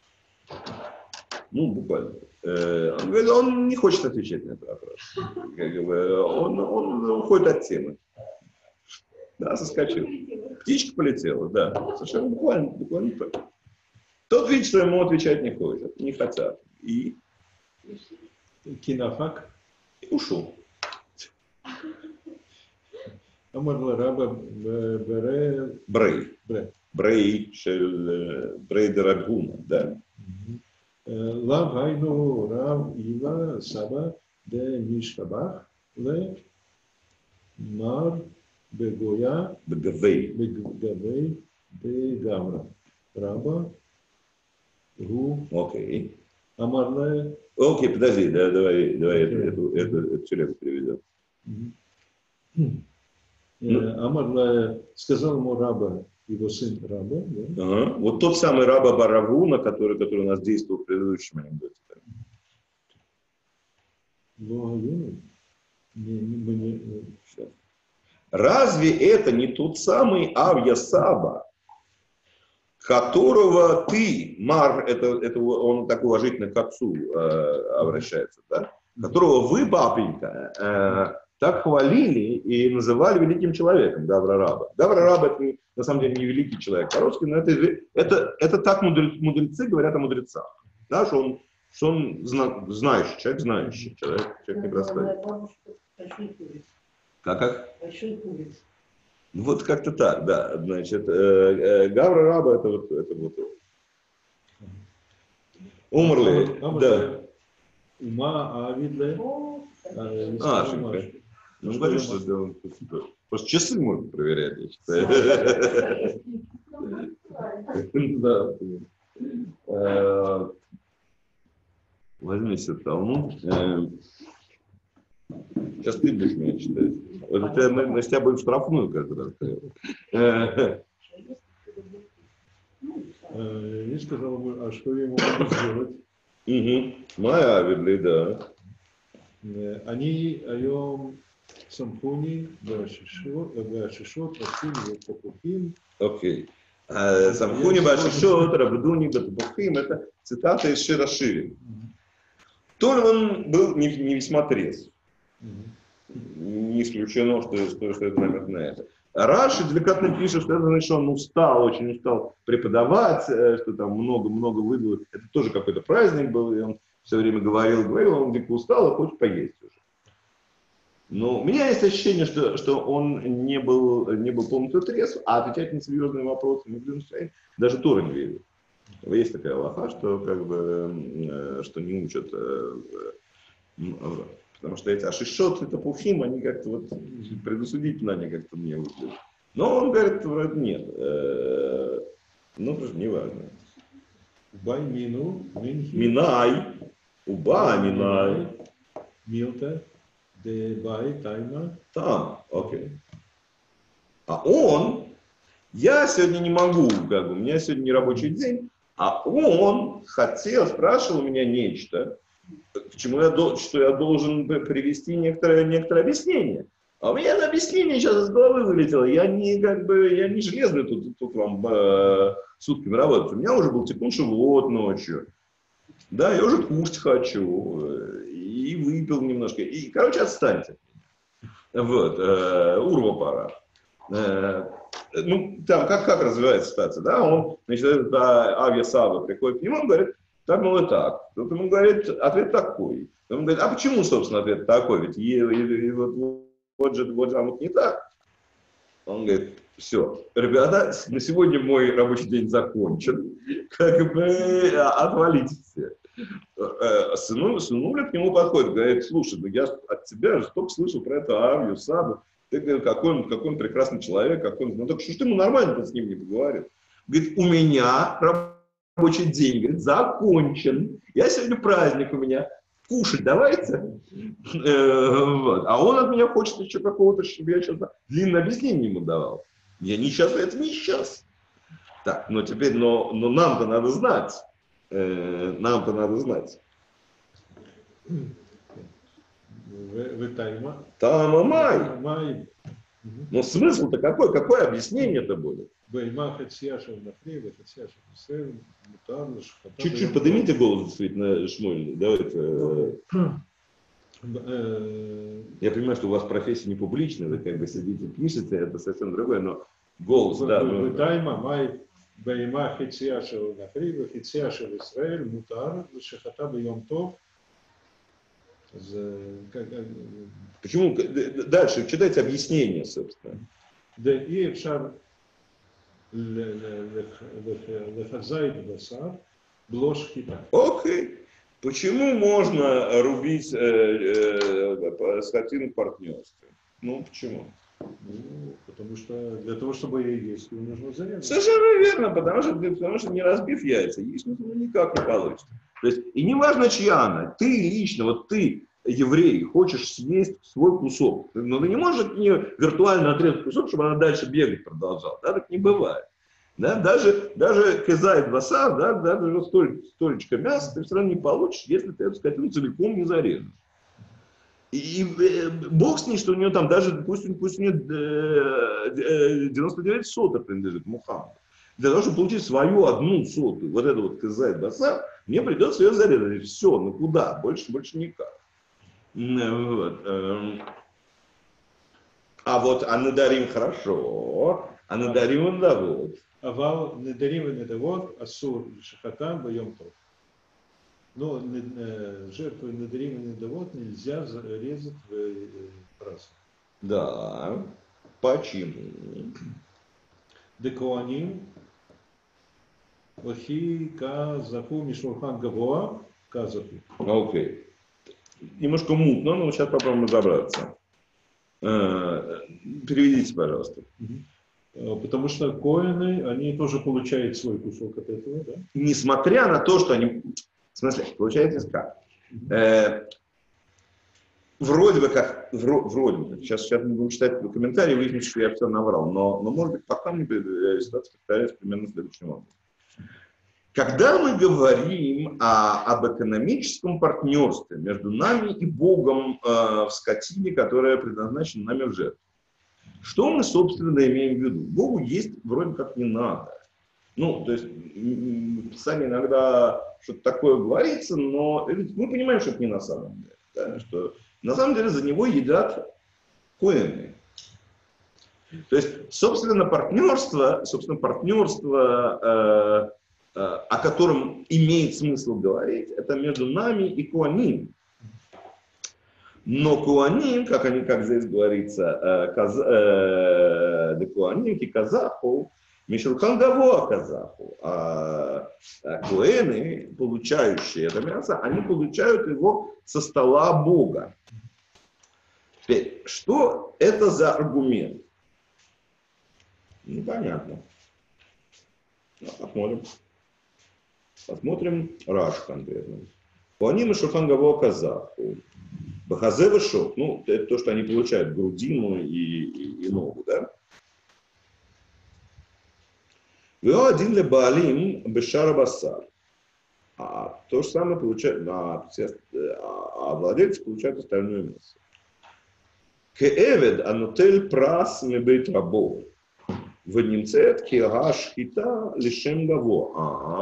Speaker 1: Ну, буквально. Он говорит, он не хочет отвечать на этот вопрос. Он, он уходит от темы. Да, соскочил. Птичка полетела, да. Совершенно буквально, буквально так. Тот видит, что ему отвечать не хочет, не хотят. И,
Speaker 4: Кинафак.
Speaker 1: и ушел.
Speaker 4: Амрле раба бере.
Speaker 1: Брей.
Speaker 4: Бре.
Speaker 1: Брей, шель, брей дорогуна, да.
Speaker 4: Лав хайну рав ива саба де мишкабах ле мар бегоя
Speaker 1: Бегавей.
Speaker 4: бегавей бегавра. Раба гу
Speaker 1: Окей.
Speaker 4: амарле.
Speaker 1: Окей, подожди, да, давай, давай эту, эту, эту, эту челегу переведем.
Speaker 4: Амарле сказал ему раба, его сын раба, да?
Speaker 1: Ага. Вот тот самый раба Барагуна, который, который у нас действовал в предыдущем анекдоте.
Speaker 4: Ну, не, не, не,
Speaker 1: Разве это не тот самый Авья Саба, которого ты, Мар, это, это он так уважительно к отцу э, обращается, да? Которого вы, папенька, э, так хвалили и называли великим человеком, Гавра Раба. Гавра Раба это не, на самом деле не великий человек по-русски, но это, это, это так мудрецы говорят о мудрецах. Да, что он, что он зна, знающий, человек знающий, человек, человек непростой.
Speaker 2: Большой куриц.
Speaker 1: Как, как?
Speaker 2: Большой куриц.
Speaker 1: Вот как-то так, да. Значит, э, э, Гавра Раба это вот, это вот. Умерли, да.
Speaker 4: Ума Авидле.
Speaker 1: А, ошибка. Ну, говоришь, что да, просто часы можно проверять, я считаю. Да. Возьми себе Талмуд. Сейчас ты будешь меня читать. Вот это мы, мы с тебя будем штрафную каждый раз.
Speaker 4: Я сказал бы, а что я ему могу сделать?
Speaker 1: Угу. Моя Авидли, да.
Speaker 4: Они היום סמכוני והשישות עושים ותפוחים.
Speaker 1: Окей. Самхуни Башишот, Рабдуни Батапухим, это цитата из Шира Шири. То ли он был не, не весьма трезв, Не исключено, что, что, что это намек на это. Раши деликатно пишет, что это значит, что он устал, очень устал преподавать, что там много-много выдал. Это тоже какой-то праздник был, и он все время говорил, говорил, он дико устал и хочет поесть уже. Но у меня есть ощущение, что, что он не был, не был полностью трезв, а отвечать на серьезные вопросы даже Тора не верил. Есть такая лаха, что как бы что не учат, потому что эти ашишот, это пухим, они как-то вот предусудительно они как-то мне выглядят. Но он говорит, вроде нет. Ну, просто не важно.
Speaker 4: Убай мину,
Speaker 1: Минай, уба минай.
Speaker 4: Милта, де бай тайма.
Speaker 1: Там, окей. А он, я сегодня не могу, как бы, у меня сегодня не рабочий день, а он хотел, спрашивал у меня нечто, к чему я, что я должен привести некоторое, некоторое объяснение. А у меня это объяснение сейчас из головы вылетело. Я не, как бы, я не железный тут, тут вам э, сутками работать. У меня уже был тикун шавуот ночью. Да, я уже кушать хочу. И выпил немножко. И, короче, отстаньте. Вот. Э, урва пора. Э, ну, там, как, как развивается ситуация, да? Он, значит, Авья Саба приходит к нему, он говорит, так, мол, и так. Тут ему говорит, ответ такой. Он говорит, а почему, собственно, ответ такой? Ведь и, и, и, вот, вот же, вот же, а вот не так. Он говорит, все, ребята, на сегодня мой рабочий день закончен, как бы отвалите все. Сынуля, сынуля к нему подходит, говорит, слушай, ну я от тебя же столько слышал про это Авью, Саду, ты говоришь, какой он, какой он прекрасный человек, какой он, ну так что ж ты ему нормально с ним не поговорил? Говорит, у меня рабочий день, говорит, закончен, я сегодня праздник у меня, кушать давайте. Вот. А он от меня хочет еще какого-то, чтобы я что-то длинное объяснение ему давал. Я не сейчас, это не сейчас. Так, но теперь, но, но нам-то надо знать. Э, нам-то надо знать.
Speaker 4: Вы тайма.
Speaker 1: Там май.
Speaker 4: Май.
Speaker 1: Но смысл-то какой? Какое объяснение-то будет? Чуть-чуть поднимите голос, действительно, Шмуль. Давайте. Я понимаю, что у вас профессия не публичная, вы как бы сидите, пишете, это совсем другое, но голос, да.
Speaker 4: Вы тайма, май. Бейма хитсия шел Нафри, хитсия шел Израиль, мутар, шехата бьем топ.
Speaker 1: Почему? Дальше, читайте объяснение, собственно.
Speaker 4: Да и шар лехазайд басар, бложь хита.
Speaker 1: Окей. Почему можно рубить э, э, скотину в партнерстве? Ну, почему?
Speaker 4: Ну, потому что для того, чтобы ее есть, ее нужно зарезать.
Speaker 1: Совершенно верно, потому что, потому что не разбив яйца, есть ну, никак не получится. То есть, и не важно, чья она, ты лично, вот ты, еврей, хочешь съесть свой кусок, но ты не можешь от нее виртуально отрезать кусок, чтобы она дальше бегать продолжала. Да, так не бывает. Да, даже, даже кезай басар, да, да, даже столь, столечко мяса ты все равно не получишь, если ты эту скотину целиком не зарежешь. И э, бог с ней, что у нее там даже, пусть, пусть у нее э, девяносто девять соток принадлежит Мухаммаду. Для того, чтобы получить свою одну сотую, вот это вот казай басар, мне придется ее зарезать. Все, ну куда? Больше, больше никак. Вот. А вот а надарим хорошо, а надарим недовод.
Speaker 4: Авал надарим недовод, асур шахатам боем топ. Но жертвы надарим и недовод нельзя резать в раз.
Speaker 1: Да. Почему?
Speaker 4: Декуаним Охи казаху мишурхан гавоа казаху.
Speaker 1: Окей. Немножко мутно, но сейчас попробуем разобраться. Переведите, пожалуйста.
Speaker 4: Потому что коины, они тоже получают свой кусок от этого, да?
Speaker 1: Несмотря на то, что они... В смысле, получается как? Э, вроде бы как... Вро, вроде бы. Сейчас, сейчас мы будем читать комментарии, выяснить, что я все наврал. Но, но может быть, пока мне ситуация повторяется примерно следующим образом. Когда мы говорим о, об экономическом партнерстве между нами и Богом э, в скотине, которая предназначена нами в жертву, что мы, собственно, имеем в виду? Богу есть вроде как не надо. Ну, то есть, в Писании иногда что-то такое говорится, но мы понимаем, что это не на самом деле. Да? Что на самом деле за него едят коэны. То есть, собственно, партнерство, собственно, партнерство, э, э, о котором имеет смысл говорить, это между нами и коаним. Но коаним, как они, как здесь говорится, де коаним ки казаху, мишурхан гаво казаху, а коэны, получающие это мясо, они получают его со стола Бога. Теперь, что это за аргумент? Непонятно. Ну, посмотрим. Посмотрим Раш конкретно. Коаним и шурхан гаво казаху. Бахазе вышел, ну, это то, что они получают грудину и, и, и ногу, да? Вео один ле баалим бешара басар. А то же самое получает, а, а владелец получает остальное мясо. Кеэвед анотель прас мебейт рабо. Венемцет киагаш хита лишем гаво.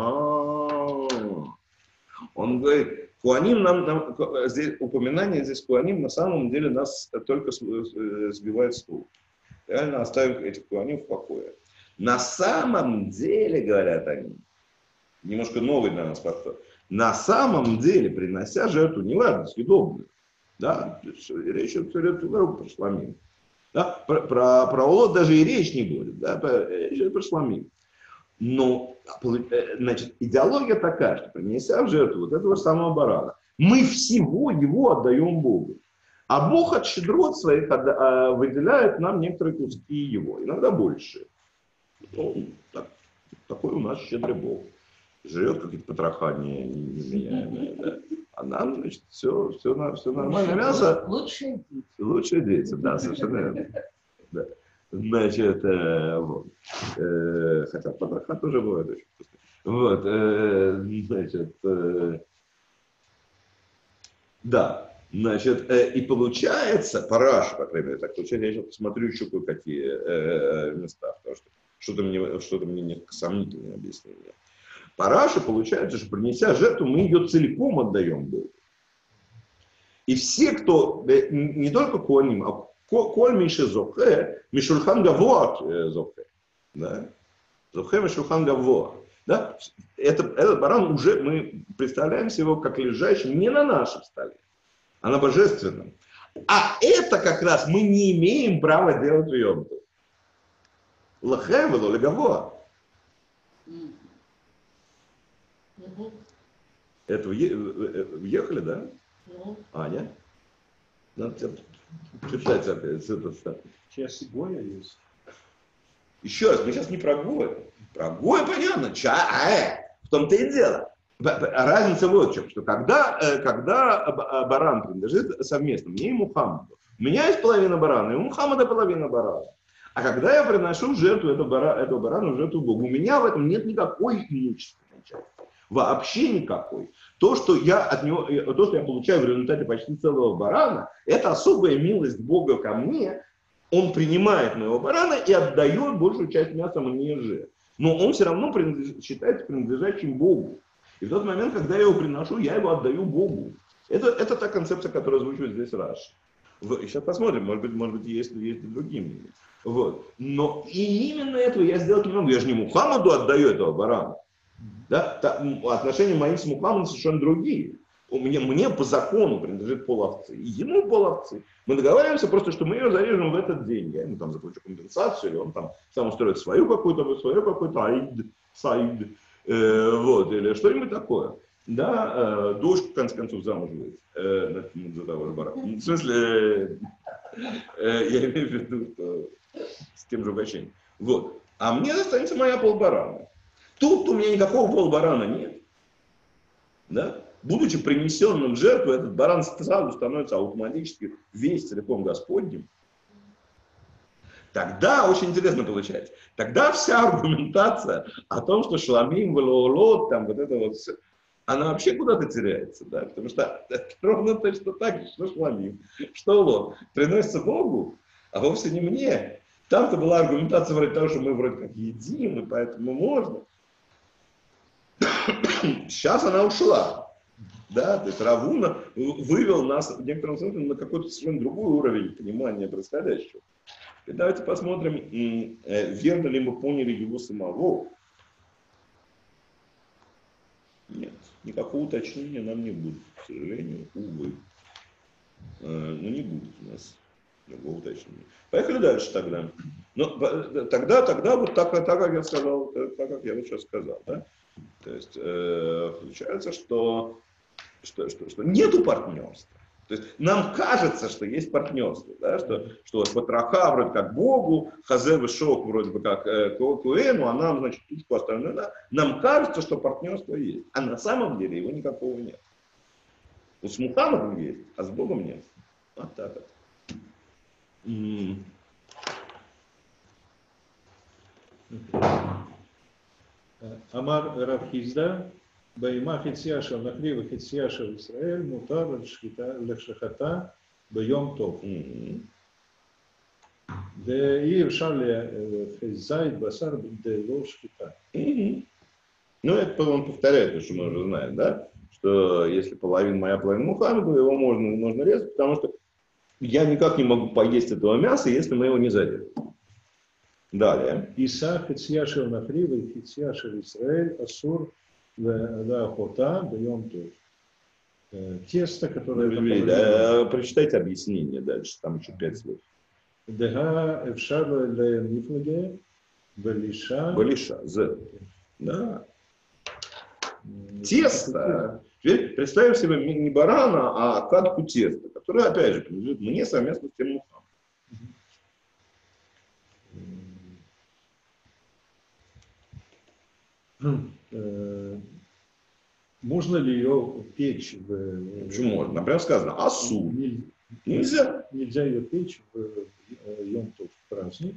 Speaker 1: Он говорит, Куаним нам, нам здесь, упоминание здесь Куаним на самом деле нас только сбивает с толку. Реально оставим этих Куаним в покое. На самом деле, говорят они, немножко новый для нас подход, на самом деле, принося жертву, не важно, съедобную, да, речь идет про шламим. Да, про, про, про улот даже и речь не будет, да, речь идет про шламим. Но, значит, идеология такая, что принеся в жертву вот этого самого барана, мы всего его отдаем Богу. А Бог от щедрот своих выделяет нам некоторые куски его, иногда больше. Ну, так, такой у нас щедрый Бог. Живет какие-то потроха неменяемые, да. А нам, значит, все, все, все нормально. Мясо.
Speaker 2: Лучшие дети.
Speaker 1: Лучшие дети, да, совершенно верно. Да. Значит, э, вот. э, хотя потроха тоже бывает очень вкусно. Вот, э, значит, э, да, значит, э, и получается, по Раши, по крайней мере, так получается, я сейчас посмотрю еще кое-какие э, места, потому что что-то мне, что-то мне несколько сомнительное объяснение. По Раши получается, что принеся жертву, мы ее целиком отдаем Богу. И все, кто, не только коаним, а коль миши зохе, мишульхан гаво зохе. Да? Зохе мишульхан гаво. Да? Это, этот баран уже, мы представляем себе его как лежащим не на нашем столе, а на божественном. А это как раз мы не имеем права делать в Йом Тов. Лахе вело легаво. Это въехали, да? Аня? Надо тебе читать опять.
Speaker 4: Сейчас и Гоя есть.
Speaker 1: Еще раз, мы сейчас не про Гоя. Про Гоя понятно. Ча, э, в том-то и дело. Разница вот в чем, что когда, когда баран принадлежит совместно, мне и Мухаммаду, у меня есть половина барана, и у Мухаммада половина барана. А когда я приношу в жертву этого барана, этого барана в жертву Богу, у меня в этом нет никакой имущественной части. Вообще никакой. То, что я от него, то, что я получаю в результате почти целого барана, это особая милость Бога ко мне. Он принимает моего барана и отдает большую часть мяса мне же. Но он все равно принадлежит, считается принадлежащим Богу. И в тот момент, когда я его приношу, я его отдаю Богу. Это, это та концепция, которая озвучивает здесь Раши. И сейчас посмотрим, может быть, может быть, есть, есть и другие мнения. Вот. Но и именно этого я сделать не могу. Я же не Мухаммаду отдаю этого барана. Да? Отношения мои с Мухаммадом совершенно другие. У меня, мне по закону принадлежит половцы, и ему половцы. Мы договариваемся просто, что мы ее зарежем в этот день. Я ему там заплачу компенсацию, или он там сам устроит свою какую-то, свою какую-то аид, саид, э, вот, или что-нибудь такое. Да, э, дочь, в конце концов, замуж выйдет. Э, за того же барана. В смысле, э, я имею в виду, что с тем же угощением. Вот. А мне достанется моя полбарана. Тут у меня никакого полбарана нет. Да? Будучи принесенным в жертву, этот баран сразу становится автоматически весь целиком Господним. Тогда очень интересно получается. Тогда вся аргументация о том, что шламим, валоолот, там вот это вот все, она вообще куда-то теряется. Да? Потому что это ровно точно так же, что шламим, что лот приносится Богу, а вовсе не мне. Там-то была аргументация вроде того, что мы вроде как едим, и поэтому можно. Сейчас она ушла. Да, то есть Равуна вывел нас в некотором смысле на какой-то совершенно другой уровень понимания происходящего. И давайте посмотрим, верно ли мы поняли его самого. Нет, никакого уточнения нам не будет, к сожалению, увы. Ну, не будет у нас любого уточнения. Поехали дальше тогда. Но тогда, тогда вот так, так как я сказал, так как я вот сейчас сказал, да? То есть э, получается, что, что, что, что нету партнерства. То есть нам кажется, что есть партнерство, да? Что, что Патраха вроде как Богу, Хазе Вишок вроде бы как э, Куэну, а нам, значит, тучку остальное, да? Нам кажется, что партнерство есть, а на самом деле его никакого нет. Вот с Мухаммадом есть, а с Богом нет. Вот так вот. Mm.
Speaker 4: Амар Рав Хизда, Баима Хитсияша, Нахрива Хитсияша в Израиль, Мутар Лешахата, Байом Тов. Да и в Шарле Хизайд Басар Дело Шхита.
Speaker 1: Ну, это он повторяет то, что мы уже знаем, да? Что если половина моя, половина Мухаммеда, его можно, можно резать, потому что я никак не могу поесть этого мяса, если мы его не зарежем. Далее.
Speaker 4: Иса Хитсияша Нахрива и Хитсияша в Израиль, Асур Лахота, Байом Тов. Тесто, которое...
Speaker 1: Да, прочитайте объяснение дальше, там еще пять слов.
Speaker 4: Дега Эвшар Ле Нифлаге, Балиша.
Speaker 1: Балиша, З. Да. Тесто. Теперь представим себе не барана, а катку теста, которая, опять же, принадлежит мне совместно с тем
Speaker 4: Мухаммадом. Можно ли ее печь? В...
Speaker 1: Почему можно? Например, сказано асу. Нельзя.
Speaker 4: Нельзя ее печь в Йом-Тов праздник.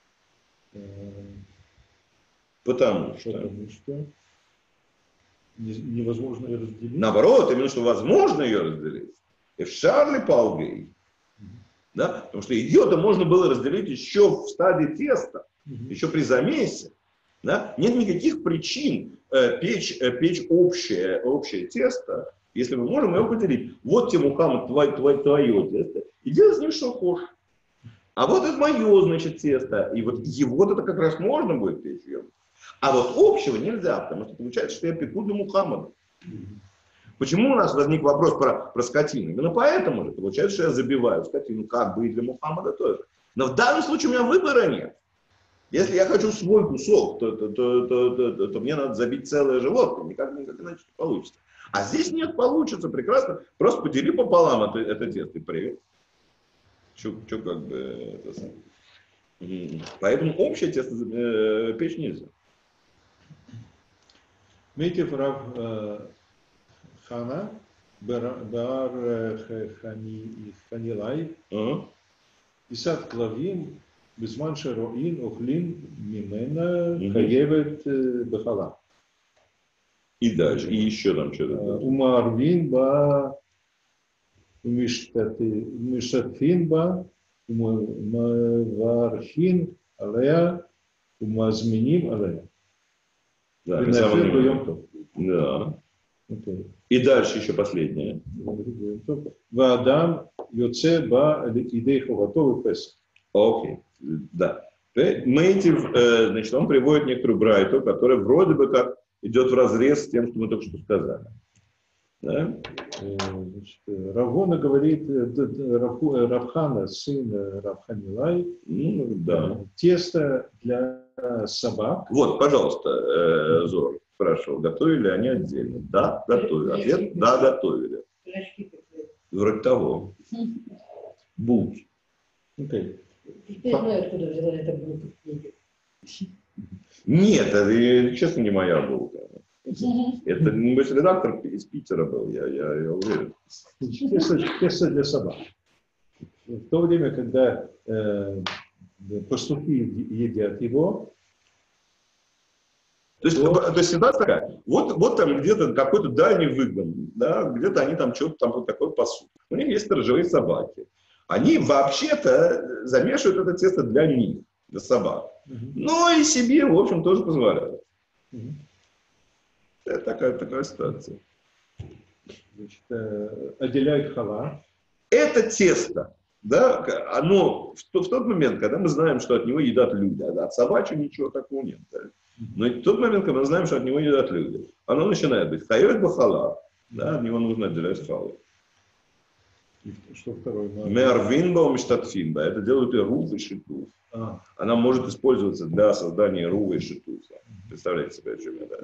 Speaker 1: Потому что...
Speaker 4: Потому что невозможно ее разделить.
Speaker 1: Наоборот, именно что возможно ее разделить. И в Шарле Палгей. Да? Потому что ее-то можно было разделить еще в стадии теста, mm-hmm. еще при замесе. Да? Нет никаких причин э, печь, э, печь общее, общее тесто, если мы можем его поделить. Вот тебе, Мухаммад, твое, твое, твое тесто, и делай с ним что хочешь. А вот это мое, значит, тесто. И вот его-то как раз можно будет печь. А вот общего нельзя, потому что получается, что я пеку для Мухаммада. Почему у нас возник вопрос про, про скотину? Именно поэтому же получается, что я забиваю скотину как бы и для Мухаммада тоже. Но в данном случае у меня выбора нет. Если я хочу свой кусок, то, то, то, то, то, то, то мне надо забить целое животное. Никак, никак иначе не получится. А здесь нет, получится прекрасно. Просто подели пополам это, это тесто и привет. Че как бы это самое. Поэтому общее тесто э, печь нельзя.
Speaker 4: Метив Рав Хана, Бар Ханилай, Исат Клавим, Безман Шароин, Охлин, Мимена, Хаевет Бахала.
Speaker 1: И дальше, и еще там что-то.
Speaker 4: Умарвин ба Умиштатфин ба Умавархин алея Умазминим алея.
Speaker 1: Да,
Speaker 4: и
Speaker 1: да. Okay. И дальше еще последнее.
Speaker 4: Вадам Йоце ба идей ховатовый пес.
Speaker 1: Окей, да. Мейтив, значит, он приводит некоторую брайту, которая вроде бы как идет вразрез с тем, что мы только что сказали. Да?
Speaker 4: Значит, Равона говорит, Равхана, сын Равханилай,
Speaker 1: ну, да.
Speaker 4: Тесто для собак.
Speaker 1: Вот, пожалуйста, э, Зор спрашивал, готовили ли они отдельно? Да, готовили. Ответ, да, готовили. Вроде того. Будь.
Speaker 2: Okay. Теперь знаю, откуда взяла эта булка.
Speaker 1: Нет, это, честно, не моя булка. Это, может, редактор из Питера был, я, я, я уверен.
Speaker 4: Тесто, тесто для собак. В то время, когда э, пастухи едят его,
Speaker 1: то есть, то... то есть ситуация такая, вот, вот там где-то какой-то дальний выгон, да, где-то они там что-то там вот такое пасут. У них есть сторожевые собаки. Они вообще-то замешивают это тесто для них, для собак. Uh-huh. Но и себе, в общем, тоже позволяют. Uh-huh. Это такая, такая ситуация.
Speaker 4: Значит, э, отделяют хала.
Speaker 1: Это тесто, да, оно в, в тот момент, когда мы знаем, что от него едят люди, а от собачьего ничего такого нет. Да? Но в тот момент, когда мы знаем, что от него едят люди, оно начинает быть хайот бахала, да, от него нужно отделять халу.
Speaker 4: Что второе?
Speaker 1: Мервинба умштатфимба. Это делают и рув, и шитуф.
Speaker 4: А.
Speaker 1: Она может использоваться для создания рува и шитуфа. Представляете себе, о чем я, да?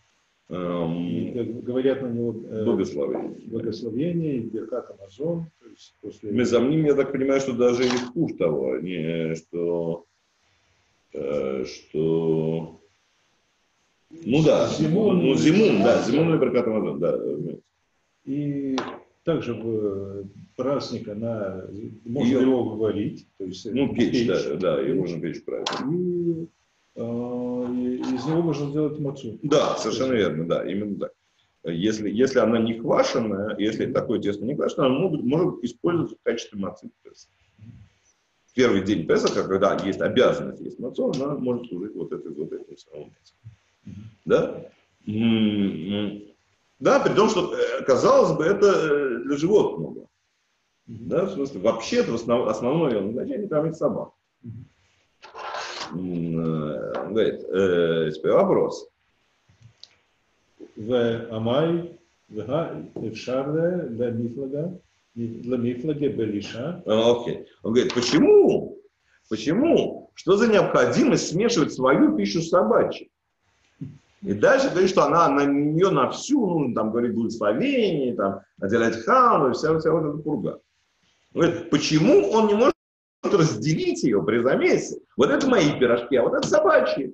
Speaker 4: И говорят на него э,
Speaker 1: благословение.
Speaker 4: Благословение, Беркат Амазон. То есть после...
Speaker 1: Мезамним, я так понимаю, что даже и хуже того, не, что, э, что, ну да,
Speaker 4: Зимун,
Speaker 1: ну зимун, да, зимун или Беркат Амазон, да.
Speaker 4: И также в праздник она, можно
Speaker 1: Ее,
Speaker 4: его варить, то есть
Speaker 1: ну печь,
Speaker 4: печь,
Speaker 1: да, да, ее можно печь правильно.
Speaker 4: И э, из него можно сделать мацу.
Speaker 1: Да, совершенно верно, да, именно так. Если, если она не квашеная, если такое тесто не квашеное, оно может, может использоваться в качестве мацы. В первый день Песаха, когда есть обязанность есть мацу, она может служить вот этой вот этой самой мясом. Да? Да, при том, что, казалось бы, это для животного. Да, в смысле, вообще-то основ, основное назначение кормить собак. Говорит, э, теперь вопрос.
Speaker 4: В Амай, в Эвшарле, для Мифлага, для Мифлаге Белиша.
Speaker 1: Окей. Он говорит, почему? Почему? Что за необходимость смешивать свою пищу с собачьей? И дальше говорит, что она на нее на всю, ну, там, говорит, благословение, там, отделять хану, и вся, вся вот эта пурга. Он говорит, почему он не может разделить ее при замесе? Вот это мои пирожки, а вот это собачьи.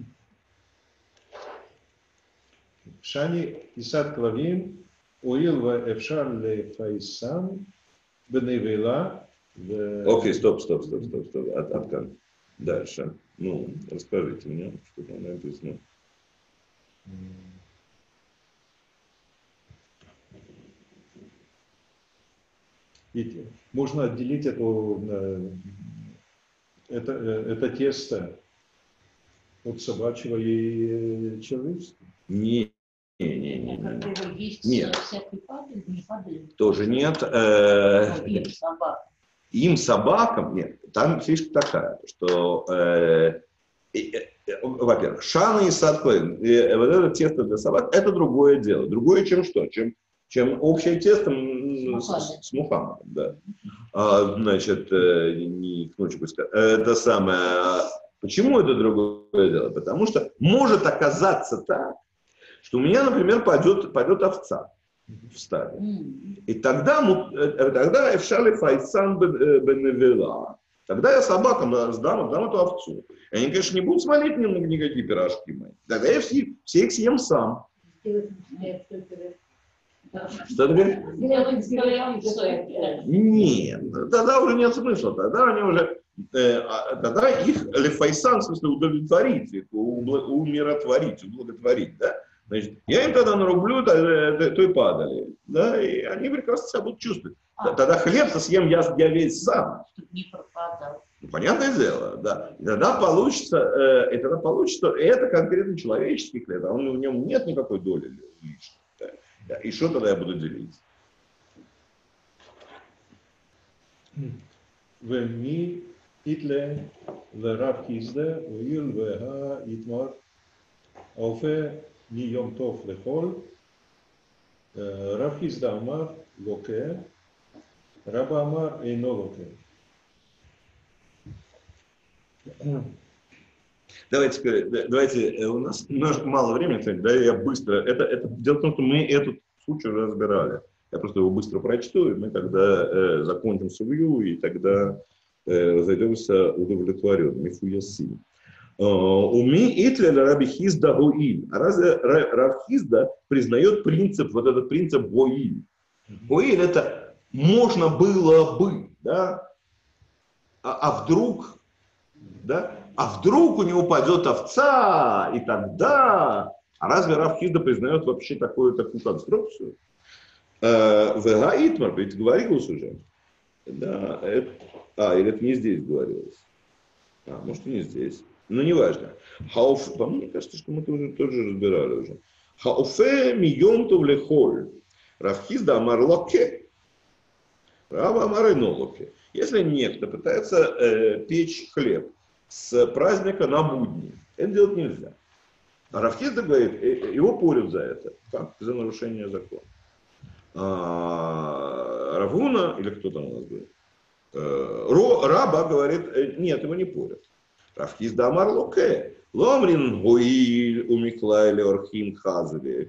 Speaker 4: Шани Исад Клавим, Уилва Эвшарле Файсан, Беневела.
Speaker 1: Окей, стоп, стоп, стоп, стоп, стоп. От, от, дальше. Ну, расскажите мне, что там написано.
Speaker 4: И можно отделить эту, это, это тесто от собачьего и человеческого?
Speaker 1: Не, не, не, не.
Speaker 2: Когда его есть
Speaker 1: Нет.
Speaker 2: всякий падаль, не падает.
Speaker 1: Тоже нет. Э,
Speaker 2: Ну, им собак.
Speaker 1: им собакам, нет, там фишка такая, что, э, э, э, во-первых, шана и садклейн, э, вот это тесто для собак, это другое дело. Другое, чем что? Чем, чем общее тесто с, с, с Мухаммадом, да. А, значит, э, не кнучку сказать. Это самое. Почему это другое дело? Потому что может оказаться так, что у меня, например, пойдет, пойдет овца в стаде. И тогда, тогда Эвшали Файсан Беневела. Тогда я собакам сдам, сдам эту овцу. И они, конечно, не будут смотреть ни на никакие пирожки мои. Тогда я все, все их съем сам. Что ты говоришь? Нет, тогда уже нет смысла. Тогда они уже, э, тогда их лефайсан, в смысле, удовлетворить, их умиротворить, ублаготворить, да? Значит, я им тогда нарублю той падали, да, и они прекрасно себя будут чувствовать. А. Тогда хлеб-то съем я, я весь сам.
Speaker 2: Чтобы не пропадал.
Speaker 1: Ну, понятное дело, да. И тогда получится, э, и тогда получится, это конкретно человеческий хлеб, а он, в нем нет никакой доли лишней. Да. И что тогда я буду делить?
Speaker 4: Веми итле лерав хизде уил веха итмар офе ни йом тов лехол рав хизда амар локе раба амар эйно локе.
Speaker 1: Давайте, давайте, у нас немножко мало времени, да, я быстро, это, это, дело в том, что мы этот случай уже разбирали. Я просто его быстро прочту, и мы тогда э, закончим сувью, и тогда э, разойдемся удовлетворенными. Мифуяси. Уми итле раби хизда гоиль. А разве рав Хизда признает принцип, вот этот принцип гоиль? Гоиль это можно было бы, да? А, а вдруг, да? А вдруг у него пойдет овца, и тогда... А разве рав Хизда признает вообще такую, такую конструкцию? Вега Итмар, ведь говорилось уже. Да, это, а, или это не здесь говорилось. А, может и не здесь. Но неважно. Хауф, по мне кажется, что мы тоже, тоже разбирали уже. Хауфе мийом тов лехоль. Рав Хизда амар локе. Рав амар ино локе. Если некто пытается э, печь хлеб с праздника на будни, это делать нельзя. А Рав Хизда говорит, э, его порют за это, как за нарушение закона. А Рав Гуна, или кто там у нас был, э, Ро, Раба говорит, э, нет, его не порят. Рав Хизда амар локе. Ломрин гуиль умиклай леорхим хазели.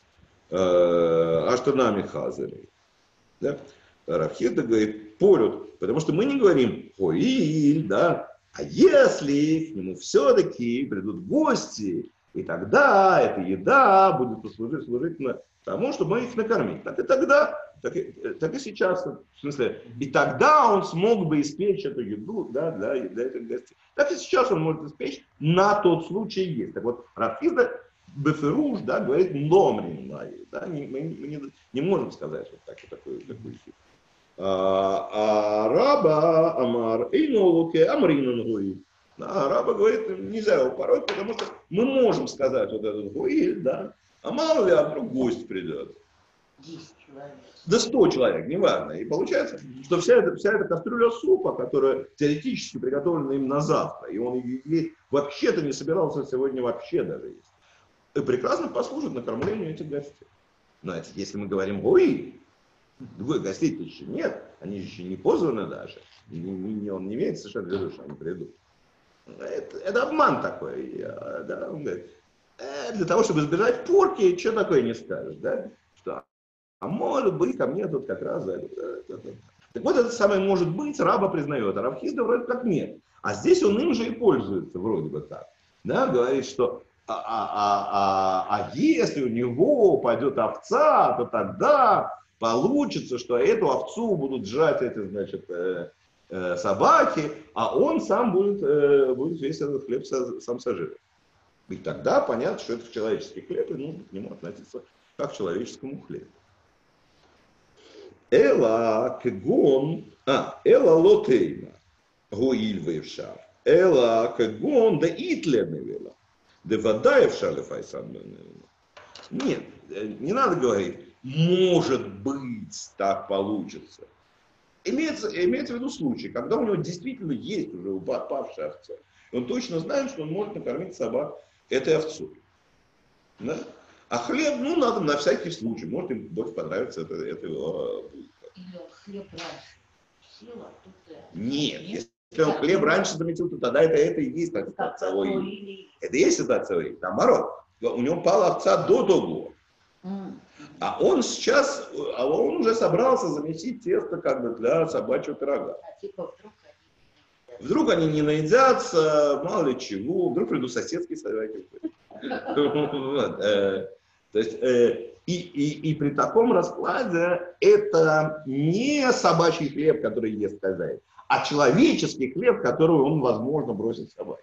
Speaker 1: А что нами хазели? Да? Рав Хизда говорит, порют, потому что мы не говорим гуиль, да, а если к нему все-таки придут гости, и тогда эта еда будет служить, служить на тому, чтобы мы их накормить. Так и тогда, так и, так и сейчас, в смысле, и тогда он смог бы испечь эту еду, да, для, для этих гостей. Так и сейчас он может испечь, на тот случай есть. Так вот, Рав Хизда беферуш, да, говорит, номрин, да, мы, мы не, не можем сказать вот так, такой, такой хит. А, а раба амар эйнолуке амринан гуи. А раба говорит, нельзя его пороть, потому что мы можем сказать вот этот гуиль, да, а мало ли, а вдруг гость придет.
Speaker 2: десять человек.
Speaker 1: Да сто человек, неважно. И получается, что вся эта, вся эта кастрюля супа, которая теоретически приготовлена им на завтра, и он ее вообще-то не собирался сегодня вообще даже есть, и прекрасно послужит накормлению этих гостей. Но это если мы говорим «Ой, гостей-то еще нет, они еще не позваны даже», и он не имеет совершенно в виду, что они придут. Это, это обман такой. Да? Он говорит, э, для того, чтобы избежать порки, что такое не скажешь, да? Что, а может быть, ко мне тут как раз... Да, да, да. Так вот, это самое может быть, раба признает, а Рав Хизда вроде как нет. А здесь он им же и пользуется, вроде бы так. Да? Говорит, что а, а, а, а, а если у него пойдет овца, то тогда получится, что эту овцу будут жать эти, значит... Э, собаки, а он сам будет, э, будет весь этот хлеб со, сам сожрать. И тогда понятно, что это человеческий хлеб, и нужно к нему относиться как к человеческому хлебу. Эла кегон, а, эла лотейна, гуиль вевшар, эла кегон, да итле невела, да вода евшар лефайсан невела. Нет, не надо говорить, может быть, так получится. Имеется, имеется в виду случай, когда у него действительно есть уже упавшая овца. И он точно знает, что он может накормить собак этой овцой. Да? А хлеб, ну, надо на всякий случай. Может, им больше понравится это, это его булка.
Speaker 2: Или он хлеб раньше съел, а тут...
Speaker 1: Нет, если он хлеб раньше заметил, то тогда это, это и есть ситуация. Это и есть ситуация. Наоборот, у него пала овца до того. А он сейчас, а он уже собрался замесить тесто как бы для собачьего пирога.
Speaker 2: А типа вдруг они...
Speaker 1: Вдруг они не наедятся, мало ли чего, вдруг придут соседские собаки. То есть, и, и, и при таком раскладе это не собачий хлеб, который ест хозяин, а человеческий хлеб, который он, возможно, бросит собаке.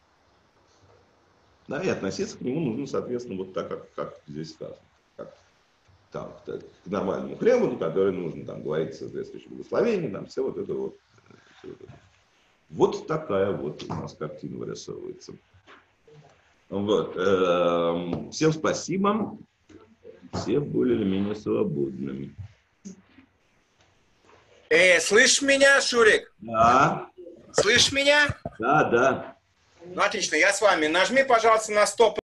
Speaker 1: Да, и относиться к нему нужно, соответственно, вот так, как, как здесь сказано. Как, там, так, к нормальному хлебу, ну, который нужно там говорить соответствующее благословение, там все вот это вот. Все вот, это. Вот такая вот у нас картина вырисовывается. Вот. Эм, всем спасибо. Все более или менее свободными.
Speaker 5: Э, слышишь меня, Шурик?
Speaker 1: Да.
Speaker 5: Слышишь меня?
Speaker 1: Да, да.
Speaker 5: Ну, отлично, я с вами. Нажми, пожалуйста, на стоп.